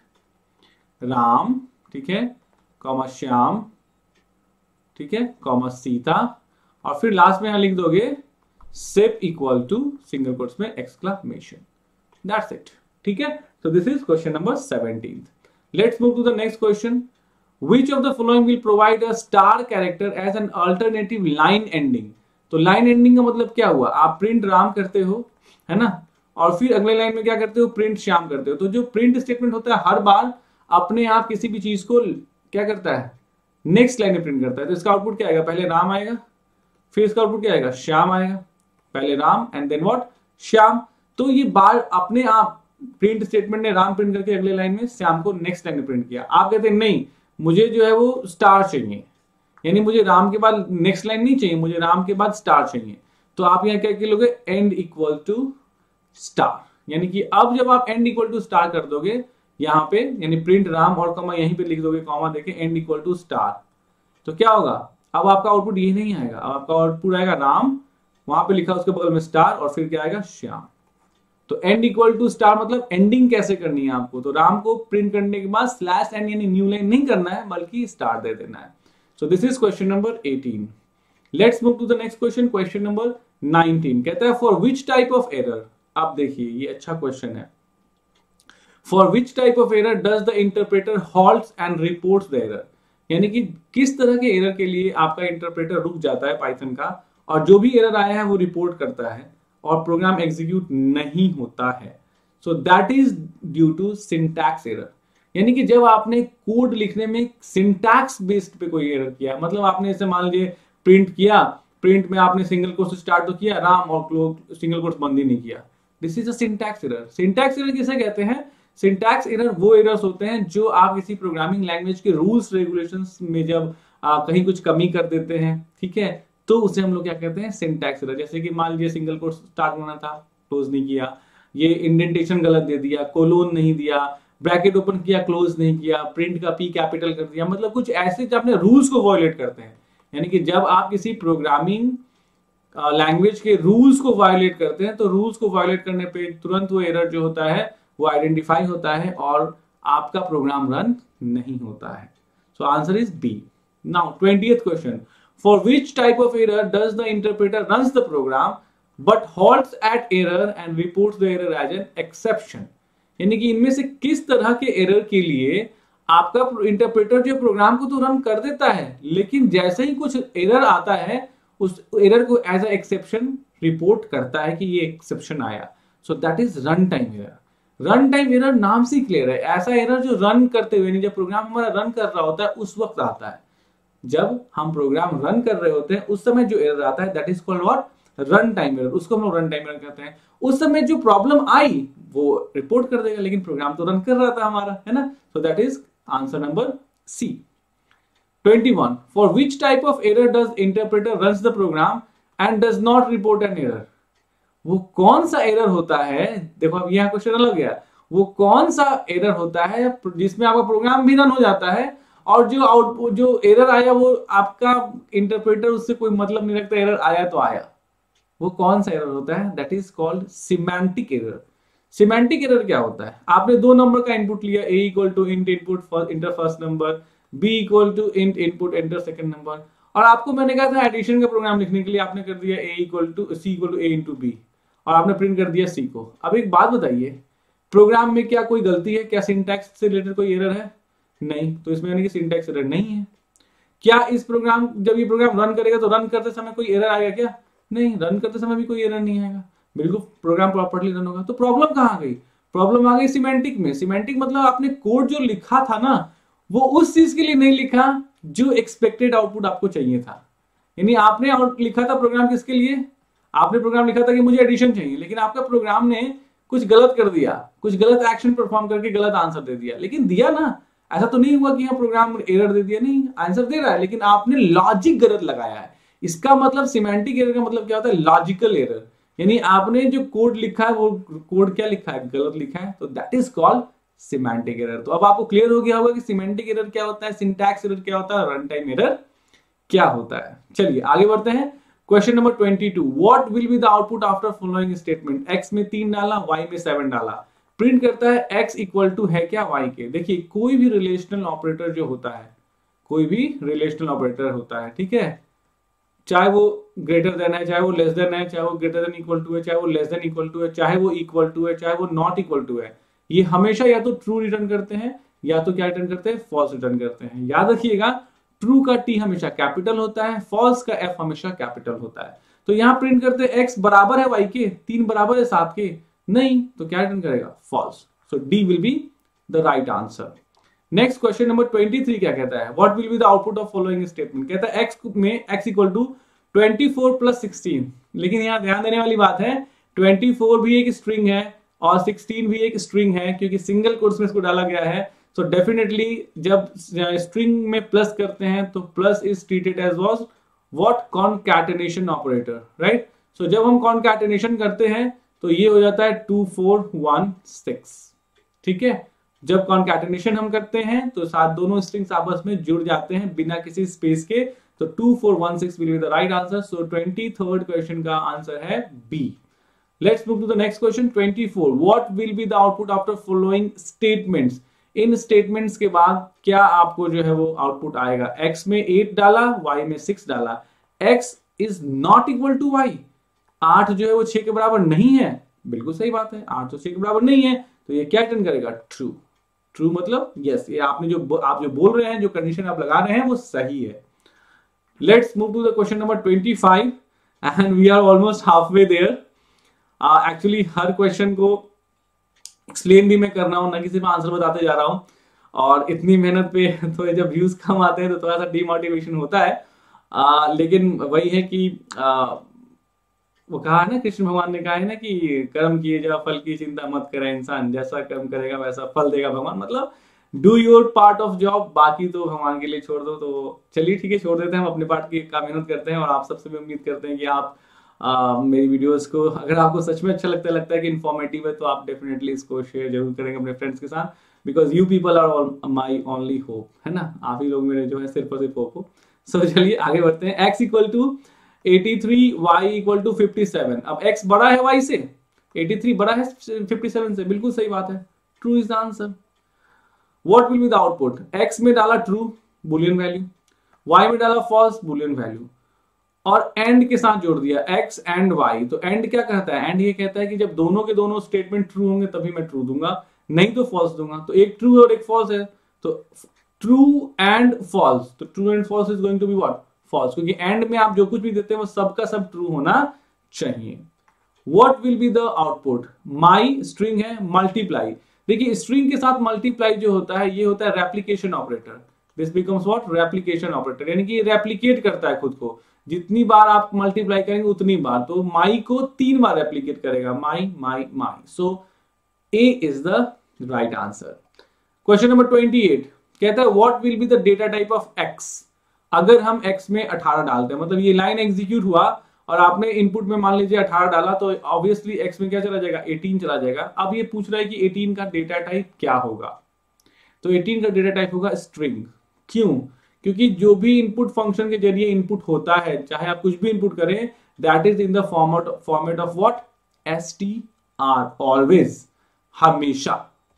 राम, ठीक है, कॉमा श्याम, ठीक है, कॉमा सीता और फिर लास्ट में यहां लिख दोगे sep equal to single quotes में एक्सक्लामेशन। दैट्स इट, ठीक है। So this is question number seventeen. Let's move to the next question. Which of the following will provide a star character as an alternative line ending? तो line ending का मतलब क्या हुआ, आप print Ram करते हो है ना, और फिर अगले लाइन में क्या करते हो प्रिंट श्याम करते हो। तो जो प्रिंट स्टेटमेंट होता है हर बार अपने आप किसी भी चीज को क्या करता है नेक्स्ट लाइन में प्रिंट करता है। तो इसका आउटपुट क्या आएगा, पहले राम आएगा, फिर इसका आउटपुट क्या आएगा श्याम आएगा, पहले Ram and then what Shyam. तो ये बार अपने आप प्रिंट स्टेटमेंट ने राम प्रिंट करके अगले लाइन में श्याम को नेक्स्ट लाइन में प्रिंट किया। आप कहते हैं नहीं मुझे जो है वो स्टार चाहिए, यानी मुझे राम के बाद नेक्स्ट लाइन नहीं चाहिए, मुझे राम के बाद स्टार चाहिए। तो आप यहाँ क्या लोगे, एंड इक्वल टू स्टार, यानी कि अब जब आप एंड इक्वल टू स्टार कर दोगे यहाँ पे, यानी प्रिंट राम और कॉमा यहीं पे लिख दोगे, कॉमा देके एंड इक्वल टू स्टार, तो क्या होगा, अब आपका आउटपुट ये नहीं आएगा, अब आपका आउटपुट आएगा राम, वहां पे लिखा उसके बगल में स्टार और फिर क्या आएगा श्याम। तो एंड इक्वल टू स्टार मतलब एंडिंग कैसे करनी है आपको, तो राम को प्रिंट करने के बाद स्लैश एंड यानी न्यू लाइन नहीं करना है बल्कि स्टार दे देना है। So this is question number eighteen. Let's move to the next question, question number nineteen. कहता है for which type of error, आप देखिए ये अच्छा क्वेश्चन है, for which type of error does the interpreter halts and reports the error, यानी कि किस तरह के एरर के लिए आपका इंटरप्रेटर रुक जाता है पाइथन का, और जो भी एरर आया है वो रिपोर्ट करता है और प्रोग्राम एग्जीक्यूट नहीं होता है। So that is due to syntax error, यानी कि जब आपने कोड लिखने में सिंटैक्स बेस्ड पे कोई एरर किया, मतलब आपने इसे मान लीजिए प्रिंट किया, प्रिंट में आपने सिंगल कोट्स स्टार्ट तो किया राम और क्लोज सिंगल कोट्स बंद ही नहीं किया, this is a syntax error. Syntax error किसे कहते हैं, सिंटैक्स एरर वो एरर्स होते हैं जो आप किसी प्रोग्रामिंग लैंग्वेज के रूल्स रेगुलेशंस में जब आ, कहीं कुछ कमी कर देते हैं, ठीक है, तो उसे हम लोग क्या कहते हैं, सिंटैक्स एरर। जैसे कि मान लीजिए सिंगल कोट स्टार्ट करना था, क्लोज नहीं किया, ये इंडेंटेशन गलत दे दिया, कोलोन नहीं दिया, ब्रैकेट ओपन किया क्लोज नहीं किया, प्रिंट का पी कैपिटल कर दिया, मतलब कुछ ऐसे जो अपने रूल्स को वायोलेट करते हैं। यानी कि जब आप किसी प्रोग्रामिंग लैंग्वेज के रूल्स को वायोलेट करते हैं तो रूल्स को वायोलेट करने पे तुरंत वो एरर जो होता है वो आइडेंटिफाई होता है और आपका प्रोग्राम रन नहीं होता है। So answer is B. Now twentieth question, for which type of error does the interpreter runs the program but halts at error and reports the error as an exception, यानी कि इनमें से किस तरह के एरर के लिए आपका इंटरप्रेटर जो प्रोग्राम को तो रन कर देता है लेकिन जैसे ही कुछ एरर आता है उस एरर को एज अ एक्सेप्शन रिपोर्ट करता है कि ये एक्सेप्शन आया। So that is run time error. Run time error नाम से क्लियर है, ऐसा एरर जो रन करते हुए, जब प्रोग्राम हमारा रन कर रहा होता है उस वक्त आता है। जब हम प्रोग्राम रन कर रहे होते हैं उस समय जो एरर आता है that is called what, run time error, उसको हम लोग रन टाइम एरर कहते हैं। उस समय जो प्रॉब्लम आई वो रिपोर्ट कर देगा लेकिन प्रोग्राम तो रन कर रहा था हमारा, है ना। So that is answer number C. Twenty one, for which type of error does interpreter runs the program and does not report an error, वो कौन सा एरर होता है, देखो अब यहाँ क्वेश्चन अलग गया, वो कौन सा एरर होता है जिसमें आपका प्रोग्राम भी रन हो जाता है और जो आउटपुट जो एरर आया वो आपका इंटरप्रेटर उससे कोई मतलब नहीं रखता, एरर आया तो आया, वो कौन सा एरर होता है, that is called semantic error. Semantic error क्या होता है, आपने दो नंबर का इनपुट लिया, a equal to int input enter first number, b equal to int input enter second number, और आपको मैंने कहा था एडिशन का प्रोग्राम लिखने के लिए आपने कर दिया a equal to c equal to a into b और आपने प्रिंट कर दिया c को। अब एक बात बताइए, प्रोग्राम में क्या कोई गलती है, क्या सिंटैक्स से रिलेटेड कोई एरर है, नहीं, तो इसमें यानी कि सिंटैक्स एरर नहीं है। क्या इस प्रोग्राम जब ये प्रोग्राम रन करेगा तो रन करते समय कोई एरर आएगा क्या, नहीं, रन करते समय भी कोई एरर नहीं आएगा, बिल्कुल प्रोग्राम प्रॉपर्ली रन होगा। तो प्रॉब्लम कहाँ आ गई, प्रॉब्लम आ गई सिमेंटिक में। सिमेंटिक मतलब आपने कोड जो लिखा था ना वो उस चीज के लिए नहीं लिखा जो एक्सपेक्टेड आउटपुट आपको चाहिए था, यानी आपने लिखा था प्रोग्राम किसके लिए, आपने प्रोग्राम लिखा था कि मुझे एडिशन चाहिए, लेकिन आपका प्रोग्राम ने कुछ गलत कर दिया, कुछ गलत एक्शन परफॉर्म करके गलत आंसर दे दिया, लेकिन दिया ना, ऐसा तो नहीं हुआ कि यहाँ प्रोग्राम एरर दे दिया, नहीं, आंसर दे रहा है लेकिन आपने लॉजिक गलत लगाया है। इसका मतलब सिमेंटिक एरर का मतलब क्या होता है, लॉजिकल एरर, यानी आपने जो कोड लिखा है वो कोड क्या लिखा है, गलत लिखा है, तो that is called semantic error. तो अब आपको क्लियर हो गया होगा कि सिमेंटिक एरर क्या होता है, सिंटैक्स एरर क्या होता है, रन टाइम एरर क्या होता है। चलिए आगे बढ़ते हैं, question number twenty two, what will be the output after following statement, x में तीन डाला, y में सेवन डाला, प्रिंट करता है x इक्वल टू है क्या y के। देखिए कोई भी रिलेशनल ऑपरेटर जो होता है, कोई भी रिलेशनल ऑपरेटर होता है, ठीक है, चाहे वो ग्रेटर देन है, चाहे वो लेस देन है, चाहे वो ग्रेटर देन इक्वल टू है, चाहे वो लेस देन इक्वल टू है, चाहे वो इक्वल टू है, चाहे वो नॉट इक्वल टू है, ये हमेशा या तो ट्रू रिटर्न करते हैं या तो क्या रिटर्न करते हैं, फॉल्स रिटर्न करते हैं। याद रखिएगा ट्रू का टी हमेशा कैपिटल होता है, फॉल्स का एफ हमेशा कैपिटल होता है। तो यहां प्रिंट करते हैं एक्स बराबर है वाई के, तीन बराबर है सात के, नहीं, तो क्या रिटर्न करेगा, false. So D will be the right answer. Next question number twenty three क्या कहता है, what will be the output of following statement, कहता है एक्स में X equal to twenty four plus sixteen, लेकिन यहां ध्यान देने वाली बात है ट्वेंटी फोर भी एक स्ट्रिंग है और सिक्सटीन भी एक स्ट्रिंग है क्योंकि सिंगल कोट्स में इसको डाला गया है। सो डेफिनेटली जब स्ट्रिंग में प्लस करते हैं तो plus is treated as was what concatenation operator, right. So जब हम कॉनकैटेनेशन करते हैं तो ये हो जाता है टू फोर वन सिक्स, ठीक है। जब कॉनकैटेनेशन हम करते हैं तो साथ दोनों स्ट्रिंग्स आपस में जुड़ जाते हैं बिना किसी स्पेस के, तो two four one six will be the right answer. So twenty third question का आंसर है B. Let's move to the next question twenty four. What will be the output after following statements. इन statements के बाद क्या आपको जो है वो आउटपुट आएगा। x में एट डाला, y में सिक्स डाला, x is not equal to y। आठ जो है वो छह के बराबर नहीं है, बिल्कुल सही बात है, आठ तो छह के बराबर नहीं है, तो ये क्या रिटर्न करेगा, ट्रू। ट्रू मतलब यस, ये आपने जो आप जो बोल रहे हैं, जो कंडीशन आप लगा रहे हैं वो सही है। Let's move to the question number twenty five and we are almost half way there. Actually हर क्वेश्चन को एक्सप्लेन भी मैं कर रहा हूं, ना कि सिर्फ आंसर बताते जा रहा हूं, और इतनी मेहनत पे तो जब व्यूज कम आते हैं तो थोड़ा सा डिमोटिवेशन होता है। आ, लेकिन वही है कि आ, वो कहा है ना, कृष्ण भगवान ने कहा है ना कि कर्म किए जा फल की चिंता मत करे इंसान, जैसा कर्म करेगा वैसा फल देगा भगवान। मतलब do your part of job, बाकी तो भगवान के लिए छोड़ दो। तो चलिए ठीक है, छोड़ देते हैं, हम अपने पार्ट की का मेहनत करते हैं, और आप सबसे भी उम्मीद करते हैं कि आप आ, मेरी वीडियोस को, अगर आपको सच में अच्छा लगता है लगता है कि इन्फॉर्मेटिव है, तो आप डेफिनेटली इसको शेयर जरूर करेंगे अपने फ्रेंड्स के साथ, because you people are my only hope, है ना। आप ही लोग मेरे जो है सिर्फ और सिर्फ होप हो। सो चलिए आगे बढ़ते हैं। X equal to eighty three, y equal to fifty seven. अब x बड़ा है y से, एटी थ्री बड़ा है फिफ्टी सेवन से, बिल्कुल सही बात है, true is the answer. What will be the output. x में डाला ट्रू, बुलियन वैल्यू, y में डाला फॉल्स, बुलियन वैल्यू, और एंड के साथ जोड़ दिया x एंड y। तो एंड क्या कहता है, एंड ये कहता है कि जब दोनों के दोनों स्टेटमेंट ट्रू होंगे तभी मैं ट्रू दूंगा, नहीं तो फॉल्स दूंगा। तो एक ट्रू है और एक फॉल्स है, तो ट्रू एंड फॉल्स, तो true and false is going to be what, false, क्योंकि एंड में आप जो कुछ भी देते हैं वो सबका सब ट्रू होना चाहिए। What will be the output. My string है, मल्टीप्लाई। देखिए स्ट्रिंग के साथ मल्टीप्लाई जो होता है ये होता है replication operator. This becomes what, replication operator, यानी कि ये रेप्लिकेट करता है खुद को। जितनी बार आप मल्टीप्लाई करेंगे उतनी बार, तो माई को तीन बार रेप्लिकेट करेगा, my my my. So A is the right answer. Question number twenty eight कहता है what will be the data type of X. अगर हम x में अठारह डालते हैं, मतलब ये लाइन एग्जीक्यूट हुआ और आपने इनपुट में मान लीजिए अठारह डाला, तो ऑब्वियसली x में क्या चला जाएगा, एटीन चला जाएगा। अब ये पूछ रहा है कि एटीन का डेटा टाइप क्या होगा। तो एटीन का डेटा टाइप होगा स्ट्रिंग। क्यों, क्योंकि जो भी इनपुट फंक्शन के जरिए इनपुट होता है, चाहे आप कुछ भी इनपुट करें, that is in the format format of what, S T R, always, हमेशा।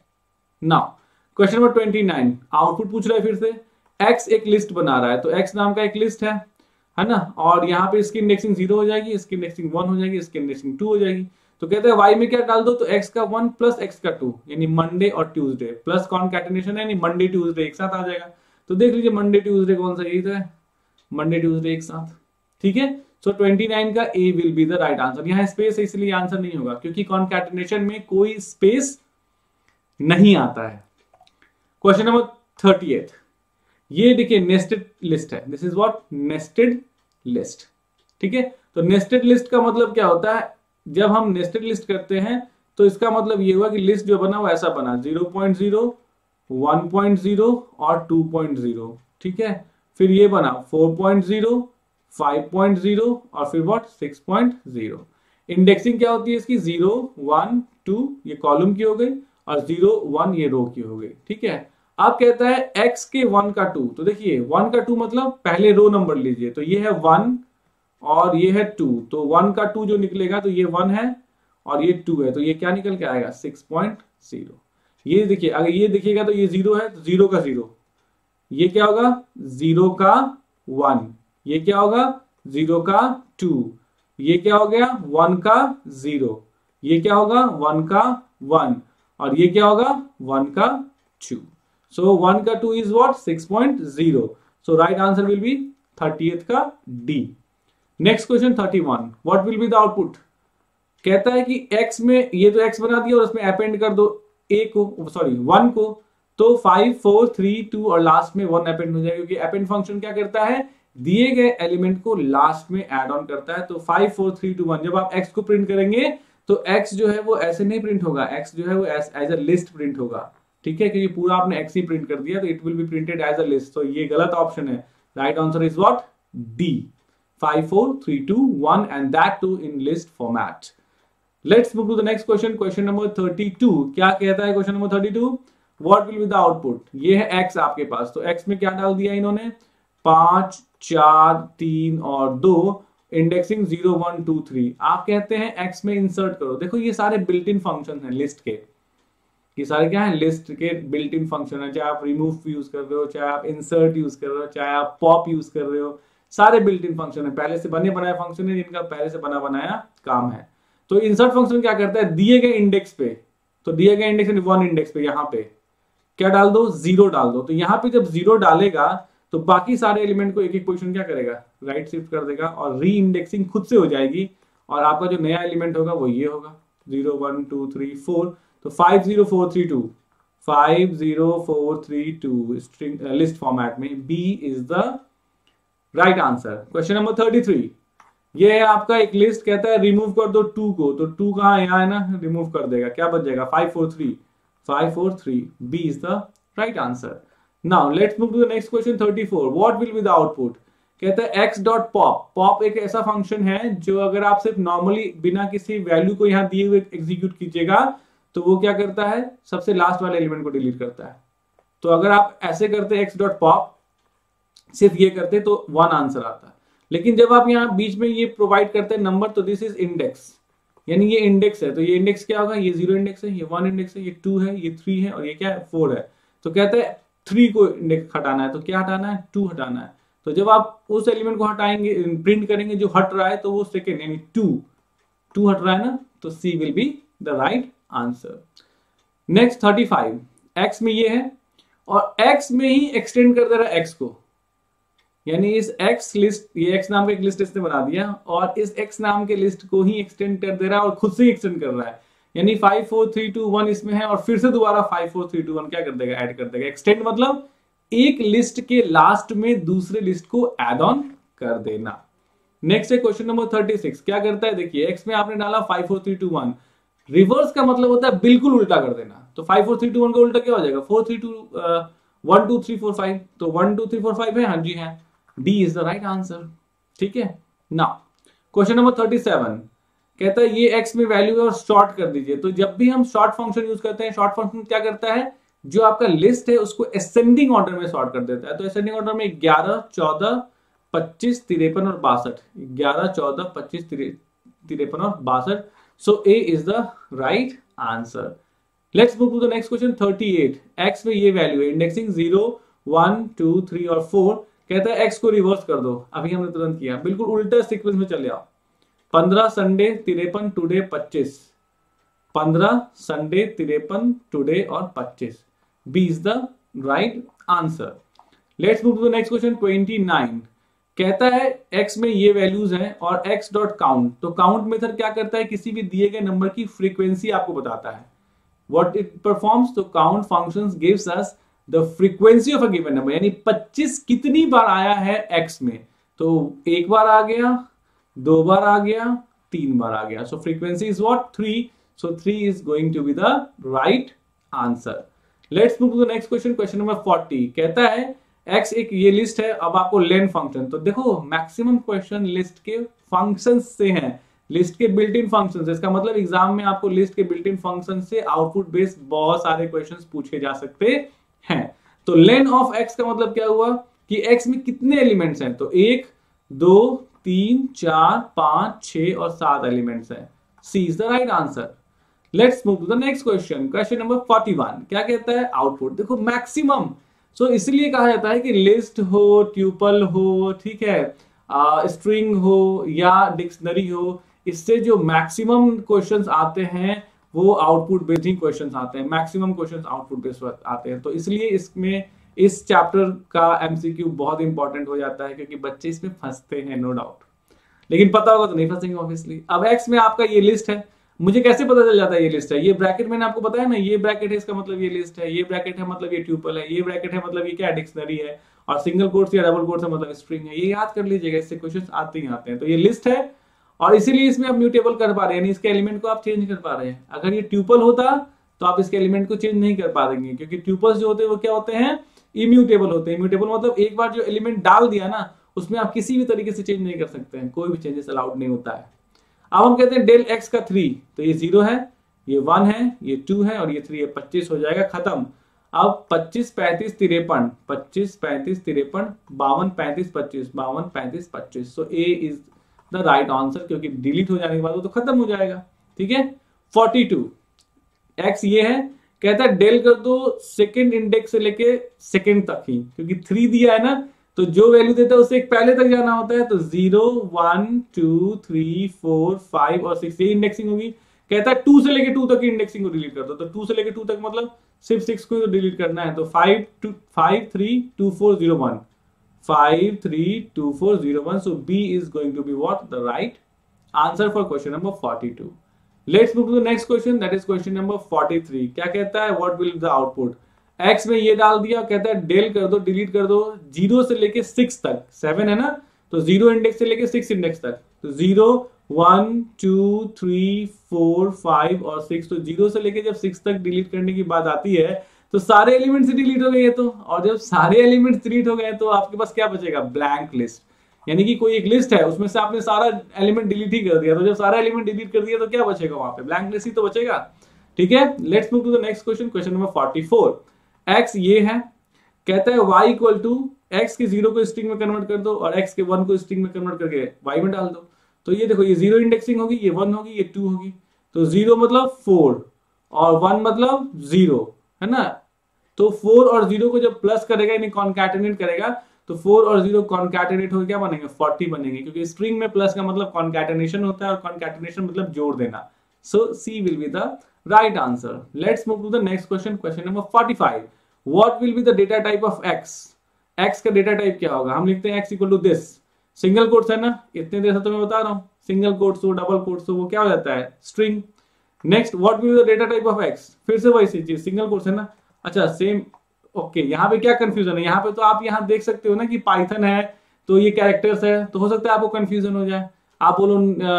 Now question number twenty nine, output पूछ रहा है फिर से। x एक लिस्ट बना रहा है, तो x नाम का एक लिस्ट है है ना, और यहाँ पे इसकी इंडेक्सिंग जीरो हो जाएगी, इसकी इंडेक्सिंग वन हो जाएगी, इसकी इंडेक्सिंग टू हो जाएगी। तो कहते हैं y में क्या डाल दो, तो x का वन प्लस x का टू, यानी मंडे और ट्यूसडे, प्लस कॉनकैटेनेशन है, यानी मंडे ट्यूसडे एक साथ आ जाएगा। तो देख लीजिए मंडे ट्यूसडे कौन सा, यही तो है, मंडे ट्यूसडे एक साथ, ठीक है। सो ट्वेंटी नाइन का A will be the right answer. यहाँ स्पेस है इसलिए आंसर नहीं होगा, क्योंकि कॉनकैटेनेशन में कोई स्पेस नहीं आता है। क्वेश्चन नंबर थर्टी एट, ये देखिए नेस्टेड लिस्ट है, this is what, nested list, ठीक है। तो नेस्टेड लिस्ट का मतलब क्या होता है, जब हम नेस्टेड लिस्ट करते हैं तो इसका मतलब ये हुआ कि लिस्ट जो बना वो ऐसा बना, zero point zero, one point zero और टू पॉइंट ज़ीरो, ठीक है। फिर ये बना four point zero, five point zero और फिर what, six point zero. Indexing क्या होती है इसकी, जीरो वन टू, ये कॉलम की हो गई, और जीरो वन ये रो की हो गई, ठीक है। अब कहता है x के वन का टू, तो देखिए वन का टू मतलब पहले रो नंबर लीजिए, तो ये है वन और ये है टू, तो वन का टू जो निकलेगा तो ये वन है और ये टू है, तो ये क्या निकल के आएगा, सिक्स पॉइंट ज़ीरो। ये देखिए, अगर ये देखिएगा तो ये जीरो है, तो जीरो का जीरो, ये क्या होगा, जीरो का वन, ये क्या होगा, जीरो का टू, ये क्या हो गया, वन का जीरो, ये क्या होगा, वन का वन, और ये क्या होगा, वन का टू। So one का two is what, six point zero. So right answer will be thirtieth का D. Next question thirty one. What will be the output? कहता है कि x में, ये तो x बना दिया और उसमें अपेंड कर दो a को, सॉरी वन को, तो फाइव फोर थ्री टू और लास्ट में वन अपेंड हो जाएगा, क्योंकि अपेंड फंक्शन क्या करता है, दिए गए एलिमेंट को लास्ट में एड ऑन करता है। तो five four three two one, जब आप x को प्रिंट करेंगे तो x जो है वो ऐसे नहीं प्रिंट होगा, x जो है वो एज अ लिस्ट प्रिंट होगा, ठीक है, क्योंकि पूरा आपने x ही प्रिंट कर दिया, तो it will be printed as a list. तो ये गलत ऑप्शन है। Right answer is what? D, five four three two one and that too in list format. Let's move to the next question, question number thirty two. क्या कहता है question number thirty two? What will be the output? ये है x आपके पास, तो x में क्या डाल दिया इन्होंने? पांच, चार, तीन और दो, indexing zero one two three. आप कहते हैं x में इंसर्ट करो। देखो ये सारे बिल्ट इन फंक्शन हैं लिस्ट के, ये सारे क्या है? लिस्ट के बिल्ट इन फंक्शन है। चाहे आप रिमूव यूज कर रहे हो, चाहे आप इंसर्ट यूज कर रहे हो, चाहे आप पॉप यूज कर रहे हो, सारे बिल्ट इन फंक्शन है, पहले से बने बनाए फंक्शन है, जिनका पहले से बना बनाया काम है। तो इंसर्ट फंक्शन क्या करता है? दिए गए इंडेक्स पे, तो दिए गए इंडेक्स वन इंडेक्स पे यहाँ पे क्या डाल दो? जीरो डाल दो। तो यहाँ पे जब जीरो डालेगा तो बाकी सारे एलिमेंट को एक एक पोजीशन क्या करेगा? राइट शिफ्ट कर देगा और री इंडेक्सिंग खुद से हो जाएगी, और आपका जो नया एलिमेंट होगा वो ये होगा, zero one two three four. तो five zero four three two, five zero four three two string list format में B is the right answer. Question number thirty three, ये है आपका एक लिस्ट, कहता है रिमूव कर दो टू को, तो टू कहाँ है? यहाँ है ना, रिमूव कर देगा, क्या बच जाएगा? Five four three, five four three, B is the right answer. Now let's move to the next question thirty four. What will be the output? कहता है x डॉट पॉप। पॉप एक ऐसा फंक्शन है जो अगर आप सिर्फ नॉर्मली बिना किसी वैल्यू को यहाँ दिए हुए एग्जीक्यूट कीजिएगा तो वो क्या करता है? सबसे लास्ट वाले एलिमेंट को डिलीट करता है। तो अगर आप ऐसे करते x डॉट पॉप, सिर्फ ये करते तो वन आंसर आता। लेकिन जब आप यहाँ बीच में ये प्रोवाइड करते हैं नंबर, तो दिस इज इंडेक्स, यानी ये इंडेक्स है। तो ये इंडेक्स क्या होगा? ये जीरो इंडेक्स है, ये वन इंडेक्स है, ये टू है, ये थ्री है और ये क्या है? फोर है। तो कहते हैं थ्री को इंडेक्स हटाना है, तो क्या हटाना है? टू हटाना है। तो जब आप उस एलिमेंट को हटाएंगे, प्रिंट करेंगे जो हट रहा है, तो वो सेकेंड यानी टू, टू हट रहा है ना, तो C will be the right answer. Next thirty five, x में ये है और एक्स में ही एक्सटेंड कर दे रहा है एक्स को, यानी इस x लिस्ट, ये x नाम का एक लिस्ट इसने बना दिया और इस x नाम के लिस्ट को ही एक्सटेंड कर दे रहा है और खुद से ही एक्सटेंड कर रहा है, यानी five four three two one इसमें है और फिर से दोबारा five four three two one क्या कर देगा? ऐड कर देगा। एक्सटेंड मतलब एक लिस्ट के लास्ट में दूसरे लिस्ट को ऐड ऑन कर देना। नेक्स्ट है क्वेश्चन नंबर थर्टी सिक्स। क्या करता है? देखिए x में आपने डाला five four three two one, reverse का मतलब होता है बिल्कुल उल्टा कर देना। तो five four three two one का उल्टा क्या हो जाएगा? Four three two one two three four five, तो one two three four five है, हाँ जी है, D is the right answer. ठीक है, now question number thirty seven कहता है ये x में वैल्यू है और शॉर्ट कर दीजिए। तो जब भी हम शॉर्ट फंक्शन यूज करते हैं, शॉर्ट फंक्शन क्या करता है? जो आपका लिस्ट है उसको असेंडिंग ऑर्डर में शॉर्ट कर देता है। तो असेंडिंग ऑर्डर में ग्यारह, चौदह, पच्चीस, तिरपन और बासठ, ग्यारह, चौदह, पच्चीस, तिरपन और बासठ। So A is the right answer. Let's move to the next question thirty eight. x में ये वैल्यू है, indexing zero, one, two, three और फोर। कहता है x को रिवर्स कर दो। अभी हमने तुरंत किया, बिल्कुल उल्टा सीक्वेंस में चले आओ। पंद्रह संडे, तिरपन, टुडे, पच्चीस, पंद्रह संडे, तिरपन, टुडे और पच्चीस, B is the right answer. Let's move to the next question twenty nine. कहता है x में ये वैल्यूज हैं और x डॉट काउंट। तो काउंट मेथड क्या करता है? किसी भी दिए गए नंबर की फ्रीक्वेंसी आपको बताता है, व्हाट इट परफॉर्म्स। तो count functions gives us the frequency of a given number, यानी पच्चीस कितनी बार आया है x में। तो एक बार आ गया, दो बार आ गया, तीन बार आ गया। So frequency is what? Three. So three is going to be the right answer. Let's move to the next question, question number forty. कहता है x एक ये लिस्ट है, अब आपको लेन फंक्शन। तो देखो मैक्सिमम क्वेश्चन लिस्ट के फंक्शंस से हैं, लिस्ट के बिल्ट इन फंक्शंस। इसका मतलब एग्जाम में आपको लिस्ट के बिल्ट इन फंक्शन से आउटपुट बेस्ड बहुत सारे क्वेश्चंस पूछे जा सकते हैं। तो लेन ऑफ x का मतलब क्या हुआ कि x में कितने एलिमेंट्स हैं? तो एक, दो, तीन, चार, पांच, छह और सात एलिमेंट्स हैं। C is the right answer. Let's move to the next question, question number forty one. क्या कहता है? आउटपुट। देखो मैक्सिमम, सो so, इसलिए कहा जाता है कि लिस्ट हो, ट्यूपल हो, ठीक है, स्ट्रिंग हो या डिक्शनरी हो, इससे जो मैक्सिमम क्वेश्चंस आते हैं वो आउटपुट बेस्ड ही क्वेश्चंस आते हैं। मैक्सिमम क्वेश्चंस आउटपुट बेस्ड आते हैं। तो इसलिए इसमें इस चैप्टर का एमसीक्यू बहुत इंपॉर्टेंट हो जाता है, क्योंकि बच्चे इसमें फंसते हैं, नो डाउट। लेकिन पता होगा तो नहीं फंसेंगे ऑब्वियसली। अब एक्स में आपका ये लिस्ट है, मुझे कैसे पता चल जाता है ये लिस्ट है? ये ब्रैकेट मैंने आपको बताया ना, ये ब्रैकेट है, इसका मतलब ये लिस्ट है, ये ब्रैकेट है मतलब ये ट्यूपल है, ये ब्रैकेट है मतलब ये क्या डिक्शनरी है, और सिंगल कोट्स या डबल कोट्स है मतलब स्ट्रिंग है। ये याद कर लीजिएगा, इससे क्वेश्चंस आते ही आते हैं। तो ये लिस्ट है और इसीलिए इसमें आप म्यूटेबल कर पा रहे हैं, यानी इसके एलिमेंट को आप चेंज कर पा रहे हैं। अगर ये ट्यूपल होता तो आप इसके एलिमेंट को चेंज नहीं कर पा देंगे, क्योंकि ट्यूपल्स जो होते हैं वो क्या होते हैं, इम्यूटेबल होते हैं। इम्यूटेबल मतलब एक बार जो एलिमेंट डाल दिया ना, उसमें आप किसी भी तरीके से चेंज नहीं कर सकते हैं, कोई भी चेंजेस अलाउड नहीं होता है। अब हम कहते हैं डेल एक्स का थ्री, तो ये जीरो है, ये वन है, ये टू है और ये थ्री है, पच्चीस हो जाएगा, खत्म। अब पच्चीस पैंतीस तिरपन, पच्चीस पैंतीस तिरपन, बावन पैंतीस पच्चीस, बावन पैंतीस पच्चीस, so A is the right answer, क्योंकि डिलीट हो जाने के बाद वो तो खत्म हो जाएगा। ठीक है, फोर्टी टू एक्स ये है, कहता है डेल कर दो सेकंड इंडेक्स से लेके सेकंड तक ही, क्योंकि थ्री दिया है ना, तो जो वैल्यू देता है उससे एक पहले तक जाना होता है, तो zero one two three four five और सिक्स, ये इंडेक्सिंग होगी। कहता है टू से लेके टू तक की इंडेक्सिंग को डिलीट कर दो, तो टू से लेके टू तक मतलब सिर्फ सिक्स को तो डिलीट करना है, तो five two five three two four zero one, five three two four zero one, so B is going to be what, the right answer for question number forty two. Let's move to the next question, that is question number forty three. क्या कहता है, what will the output, x में ये डाल दिया, कहता है del कर दो, डिलीट कर दो जीरो से लेके सिक्स तक, सेवन है ना, तो जीरो इंडेक्स से लेके सिक्स इंडेक्स तक, तो zero one two three four five और सिक्स, तो जीरो से लेके जब सिक्स तक डिलीट करने की बात आती है तो सारे एलिमेंट्स डिलीट हो गए तो, और जब सारे एलिमेंट्स डिलीट हो गए तो आपके पास क्या बचेगा, ब्लैंक लिस्ट, यानी कि कोई एक लिस्ट है उसमें से आपने सारा एलिमेंट डिलीट ही कर दिया, तो जब सारा एलिमेंट डिलीट कर दिया तो क्या बचेगा वहां पे, ब्लैंक लिस्ट ही तो बचेगा। ठीक है, let's move to the next question, question number forty four. X ये है, कहता है y इक्वल टू एक्स के जीरो को स्ट्रिंग में कन्वर्ट कर दो और x के वन को स्ट्रिंग में कन्वर्ट करके y में डाल दो, तो ये देखो ये जीरो इंडेक्सिंग होगी, ये वन होगी, ये टू होगी, तो जीरो मतलब फोर और वन मतलब जीरो है ना, तो फोर और जीरो को जब प्लस करेगा यानी कॉन्कैटिनेट करेगा, तो फोर और जीरो कॉन्कैटिनेट होकर क्या बनेंगे, फोर्टी बनेंगे, क्योंकि स्ट्रिंग में प्लस का मतलब कॉन्कैटिनेशन होता है और कॉन्कैटिनेशन मतलब जोड़ देना, so C will be the right answer. Let's move to the next question, question number forty five. What will be the data type of x, x का डेटा टाइप क्या होगा, हम लिखते हैं x equal to this, single quotes है ना, इतने देर से तो मैं बता रहा हूं, सिंगल कोट्स हो डबल कोट्स हो वो क्या हो जाता है, string. Next, what will be the data type of x, फिर से वही चीज, सिंगल कोट्स है ना, अच्छा सेम, ओके। यहाँ पे क्या कंफ्यूजन है, यहाँ पे तो आप यहाँ देख सकते हो ना कि पाइथन है तो ये कैरेक्टर्स है, तो हो सकता है आपको कंफ्यूजन हो जाए, आप बोलो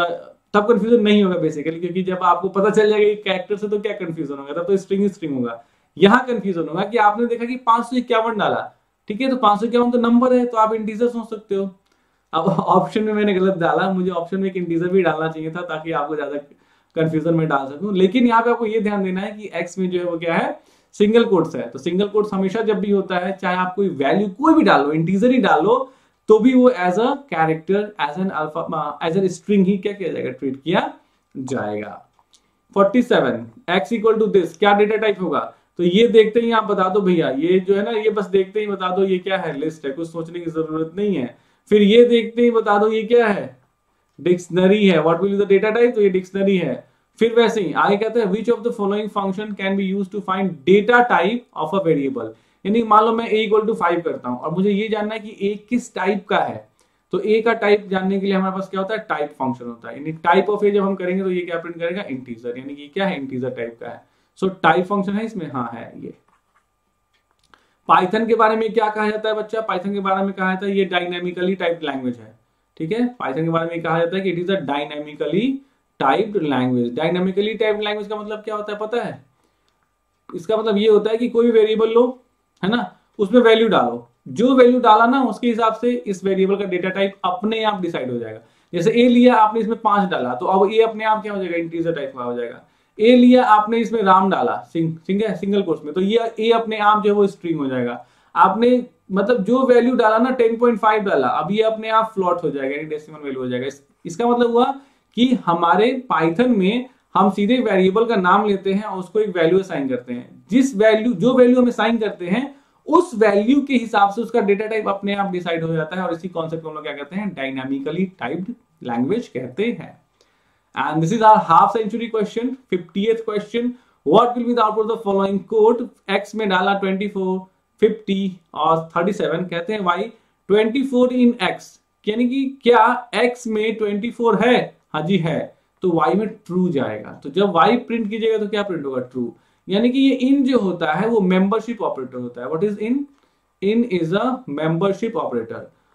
तब कंफ्यूजन नहीं होगा बेसिकली, क्योंकि जब आपको पता चल जाएगा कि कैरेक्टर से तो क्या कंफ्यूजन होगा, तब तो स्ट्रिंग ही स्ट्रिंग होगा। यहाँ कंफ्यूजन होगा कि आपने देखा कि पांच सौ इक्यावन डाला, ठीक है, तो पांच सौ इक्यावन तो नंबर है, तो आप इंटीजर सोच सकते हो। अब ऑप्शन में मैंने गलत डाला, मुझे ऑप्शन में एक इंटीजर भी डालना चाहिए था ताकि आपको ज्यादा कंफ्यूजन में डाल सकूं, लेकिन यहाँ पे आपको ये ध्यान देना है कि एक्स में जो है वो क्या है, सिंगल कोट्स है, तो सिंगल कोट्स हमेशा जब भी होता है, चाहे आप कोई वैल्यू कोई भी डालो, इंटीजर ही डालो, तो भी वो as a character, as an alpha, as an string ही क्या किया जाएगा, ट्रीट किया जाएगा। Forty seven, x equal to this, क्या डेटा टाइप होगा, तो ये देखते ही आप बता दो भैया, ये जो है ना, ये बस देखते ही बता दो ये क्या है, लिस्ट है, कुछ सोचने की जरूरत नहीं है। फिर ये देखते ही बता दो ये क्या है, डिक्शनरी है, what will be the data type, तो ये डिक्शनरी है। फिर वैसे ही आगे कहते हैं which of the following function can be used to find data type of a variable, यानी मान लो मैं a इक्वल टू फाइव करता हूं और मुझे ये जानना है कि a किस टाइप का है, तो a का टाइप जानने के लिए हमारे पास क्या होता है, टाइप फंक्शन होता है, यानी टाइप ऑफ a जब हम करेंगे तो ये क्या प्रिंट करेगा, इंटीजर, यानी कि क्या है, इंटीजर टाइप का है, सो टाइप फंक्शन है इसमें, हाँ है ये। पाइथन के बारे में क्या कहा जाता है बच्चा, पाइथन के बारे में कहा जाता है ये डायनामिकली टाइप्ड लैंग्वेज है, ठीक है, पाइथन के बारे में कहा जाता है कि it is a dynamically typed language. Dynamically typed language का मतलब क्या होता है पता है, इसका मतलब ये होता है कि कोई भी वेरिएबल लो, है ना, उसमें वैल्यू डालो, जो वैल्यू डाला ना उसके हिसाब से इस वेरिएबल का डेटा टाइप अपने आप डिसाइड हो जाएगा। जैसे ए लिया आपने, इसमें पांच डाला, तो अब ए अपने आप क्या हो जाएगा, इंटीजर टाइप का हो जाएगा। ए लिया आपने, इसमें राम डाला, सिंग सिंगल सिंगल कोट्स में, तो ये ए अपने आप जो है वो स्ट्रिंग हो जाएगा। आपने मतलब जो वैल्यू डाला ना टेन पॉइंट फाइव डाला, अब ये अपने आप फ्लॉट हो जाएगा, यानी डेसिमल वैल्यू हो जाएगा। इस, इसका मतलब हुआ कि हमारे पाइथन में हम सीधे वेरिएबल का नाम लेते हैं और उसको एक वैल्यू असाइन करते हैं, जिस वैल्यू जो वैल्यू हम असाइन करते हैं उस वैल्यू के हिसाब से उसका डेटा टाइप अपने आप डिसाइड हो जाता है, और इसी कॉन्सेप्ट को हम लोग क्या कहते हैं, डायनामिकली टाइप्ड लैंग्वेज कहते हैं। And this is our half century question, fiftieth question, what will be the output of the following code, x में डाला ट्वेंटी फोर, फिफ्टी और थर्टी सेवन, कहते हैं y twenty four in x, यानी कि क्या x में ट्वेंटी फोर है, हाँ जी है, तो y में ट्रू जाएगा, तो जब y प्रिंट कीजिएगा तो क्या प्रिंट होगा, ट्रू, यानी कि ये इन जो होता है वो मेंबरशिप ऑपरेटर होता है। What is in, in is a membership operator,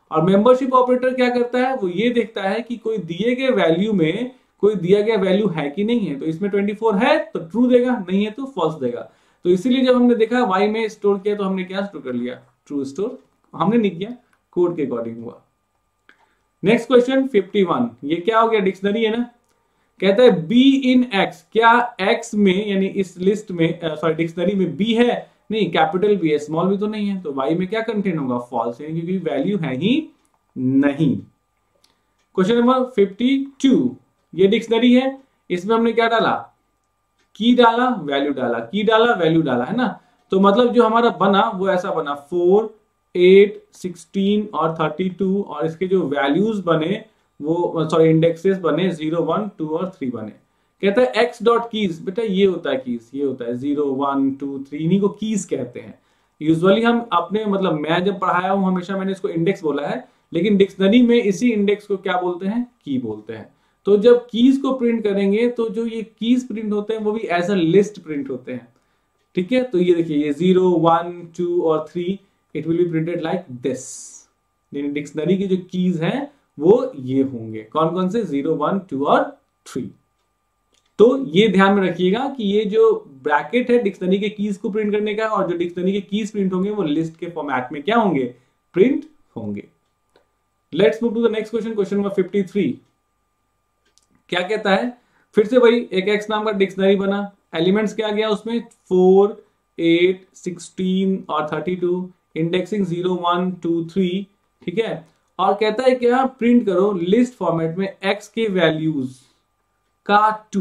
और मेंबरशिप ऑपरेटर क्या करता है, वो ये देखता है कि कोई दिए गए वैल्यू में कोई दिया गया वैल्यू है कि नहीं है। तो इसमें चौबीस है तो ट्रू देगा, नहीं है तो फॉल्स देगा। तो इसीलिए जब हमने देखा y में स्टोर किया तो हमने क्या स्टोर कर लिया, ट्रू स्टोर। हमने नहीं किया, कोड के अकॉर्डिंग हुआ। नेक्स्ट क्वेश्चन इक्यावन, ये क्या हो गया, डिक्शनरी है ना। कहता है बी इन एक्स, क्या एक्स में यानी इस लिस्ट में सॉरी डिक्शनरी में बी है, नहीं, कैपिटल बी है, स्मॉल भी तो नहीं है। तो वाई में क्या कंटेंट होगा, फॉल्स है, क्योंकि वैल्यू है ही नहीं। क्वेश्चन नंबर बावन, ये डिक्शनरी है, इसमें हमने क्या डाला, की डाला, वैल्यू डाला, की डाला, वैल्यू डाला, है ना। तो मतलब जो हमारा बना वो ऐसा बना, फोर, एट, सिक्सटीन और थर्टी टू, और इसके जो वैल्यूज बने वो सॉरी इंडेक्सेस बने जीरो, वन, टू और थ्री बने। कहता है एक्स डॉट कीज, बेटा ये होता है कीज, ये होता है जीरो, वन, टू, थ्री, इन्हीं को कीज कहते हैं। यूजुअली हम अपने मतलब मैं जब पढ़ाया हूं हमेशा मैंने इसको इंडेक्स बोला है, लेकिन डिक्शनरी में इसी इंडेक्स को क्या बोलते हैं, की बोलते हैं। तो जब कीज को प्रिंट करेंगे तो जो ये कीज प्रिंट होते हैं वो भी एज अ लिस्ट प्रिंट होते हैं, ठीक है। तो ये देखिए, ये जीरो, वन, टू और three, it will be printed like this. Dictionary की जो कीज हैं वो ये होंगे, कौन कौन से, जीरो, वन, टू और थ्री। तो ये ध्यान में रखिएगा कि ये जो ब्रैकेट है डिक्शनरी के कीज को प्रिंट करने का, और जो डिक्शनरी के कीज प्रिंट होंगे वो लिस्ट के फॉर्मेट में क्या होंगे, प्रिंट होंगे। Let's move to the next question, question number तिरेपन। क्या कहता है, फिर से वही एक एक्स नाम का डिक्शनरी बना, एलिमेंट्स क्या गया उसमें, फोर, एट, सिक्सटीन और thirty two, indexing zero, one, two, three, ठीक है। और कहता है क्या, प्रिंट करो लिस्ट फॉर्मेट में एक्स के वैल्यूज का टू।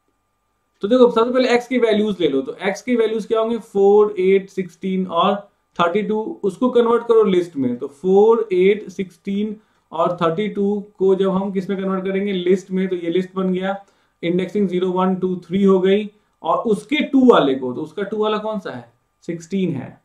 तो देखो सबसे पहले एक्स की वैल्यूज ले लो, तो एक्स की वैल्यूज क्या होंगे, फोर, एट, सिक्सटीन और थर्टी टू, उसको कन्वर्ट करो लिस्ट में। तो फोर, एट, सिक्सटीन और थर्टी टू को जब हम किस में कन्वर्ट करेंगे, लिस्ट में, तो ये लिस्ट बन गया, indexing zero, one, two, three हो गई। और उसके टू वाले को, तो उसका टू वाला कौन सा है, सिक्सटीन है।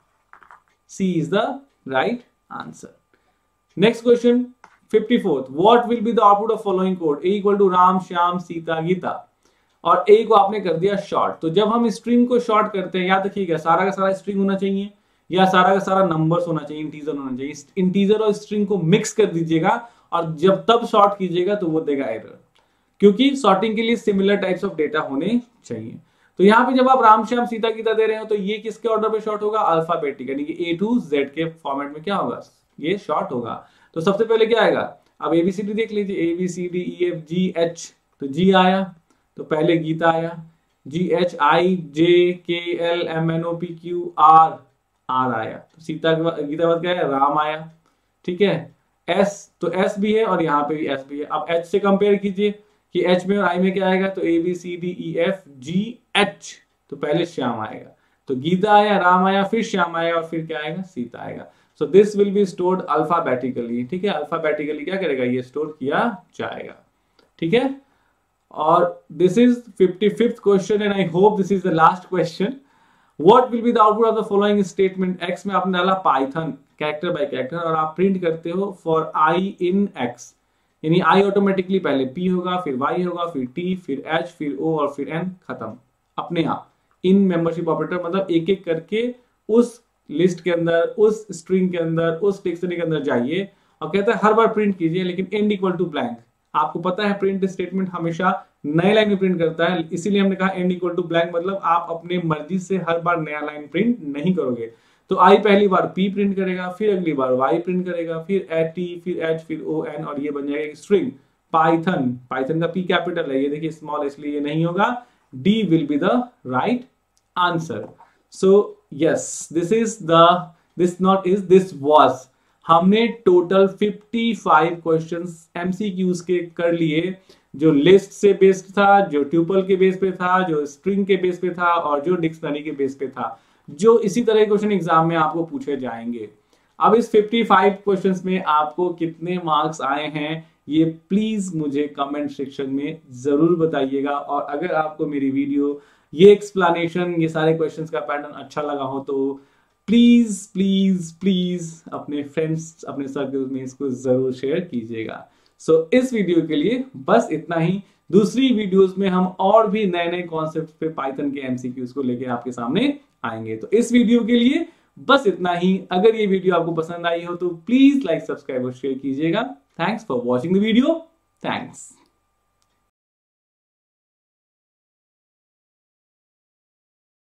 C is the right answer. Next question fifty fourth, what will be the output of following code, A equal to Ram, Shyam, Sita, Gita. और ए को आपने कर दिया शॉर्ट। तो जब हम स्ट्रिंग को शॉर्ट करते हैं, याद रखिएगा सारा का सारा स्ट्रिंग होना चाहिए या सारा का सारा नंबर्स होना चाहिए, इंटीजर होना चाहिए। इंटीजर और स्ट्रिंग को मिक्स कर दीजिएगा और जब तब शॉर्ट कीजिएगा तो वो देगा एरर, क्योंकि सॉर्टिंग के लिए सिमिलर टाइप्स ऑफ डेटा होने चाहिए। तो यहाँ पे जब आप राम, श्याम, सीता, गीता दे रहे हो तो ये किसके ऑर्डर पे शॉर्ट होगा, अल्फाबेटिक, यानी कि ए टू जेड के फॉर्मेट में क्या होगा, ये शॉर्ट होगा। तो सबसे पहले क्या आएगा, अब एबीसीडी देख लीजिए, A B C D E F G H, तो जी आया, तो पहले गीता आया, जी H I J K L M N O P Q R, R आया। तो सीता के बाद गीता बाद क्या है, राम आया, ठीक है। एस, तो एस भी है और यहाँ पे भी एस भी है। अब एच से कंपेयर कीजिए कि एच में और आई में क्या आएगा, तो A B C D E F G H, तो पहले श्याम आएगा, तो गीता आया, राम आया, फिर श्याम आया और फिर क्या आएगा, सीता आएगा। So this will be stored alphabetically, ठीक है। अल्फाबेटिकली क्या करेगा, ये स्टोर किया जाएगा, ठीक है। और this is fifty fifth question and I hope this is the last question. What will be the output of the following statement, x में आपने डाला पाइथन कैरेक्टर बाय कैरेक्टर और आप प्रिंट करते हो फॉर आई इन एक्स, यानी आई automatically पहले P होगा, फिर वाई होगा, फिर टी, फिर एच, फिर ओ और फिर एन, खत्म अपने आप। इन मेंबरशिप ऑपरेटर मतलब एक एक करके उस लिस्ट के अंदर, उस स्ट्रिंग के अंदर, उस डिक्शनरी के अंदर जाइए और कहता है हर बार प्रिंट कीजिए, लेकिन एंड इक्वल टू ब्लैंक। आपको पता है प्रिंट स्टेटमेंट हमेशा नए लाइन में प्रिंट करता है, इसीलिए हमने कहा एंड इक्वल टू ब्लैंक, मतलब आप अपने मर्जी से हर बार नया लाइन प्रिंट नहीं करोगे। तो आई पहली बार पी प्रिंट करेगा, फिर अगली बार वाई प्रिंट करेगा, फिर ए टी, फिर एच, फिर ओ एन, और ये बन जाएगा एक स्ट्रिंग पाइथन। पाइथन का पी कैपिटल है, ये देखिए स्मॉल, इसलिए ये नहीं होगा। D will be the right answer. So yes, this is the this not is this was हमने टोटल पचपन क्वेश्चंस एमसीक्यूज के कर लिए, जो लिस्ट से बेस्ड था, जो ट्यूपल के बेस पे था, जो स्ट्रिंग के बेस पे था और जो डिक्शनरी के बेस पे था, जो इसी तरह के क्वेश्चन एग्जाम में आपको पूछे जाएंगे। अब इस पचपन क्वेश्चंस में आपको कितने मार्क्स आए हैं ये प्लीज मुझे कमेंट सेक्शन में जरूर बताइएगा। और अगर आपको मेरी वीडियो, ये एक्सप्लेनेशन, ये सारे क्वेश्चंस का पैटर्न अच्छा लगा हो तो प्लीज प्लीज प्लीज अपने फ्रेंड्स, अपने सर्कल में इसको जरूर शेयर कीजिएगा। सो so, इस वीडियो के लिए बस इतना ही। दूसरी वीडियोस में हम और भी नए नए कॉन्सेप्ट पे पाइथन के एमसीक्यूज को लेके आपके सामने आएंगे। तो इस वीडियो के लिए बस इतना ही। अगर ये वीडियो आपको पसंद आई हो तो प्लीज लाइक, सब्सक्राइब और शेयर कीजिएगा। Thanks for watching the video. Thanks.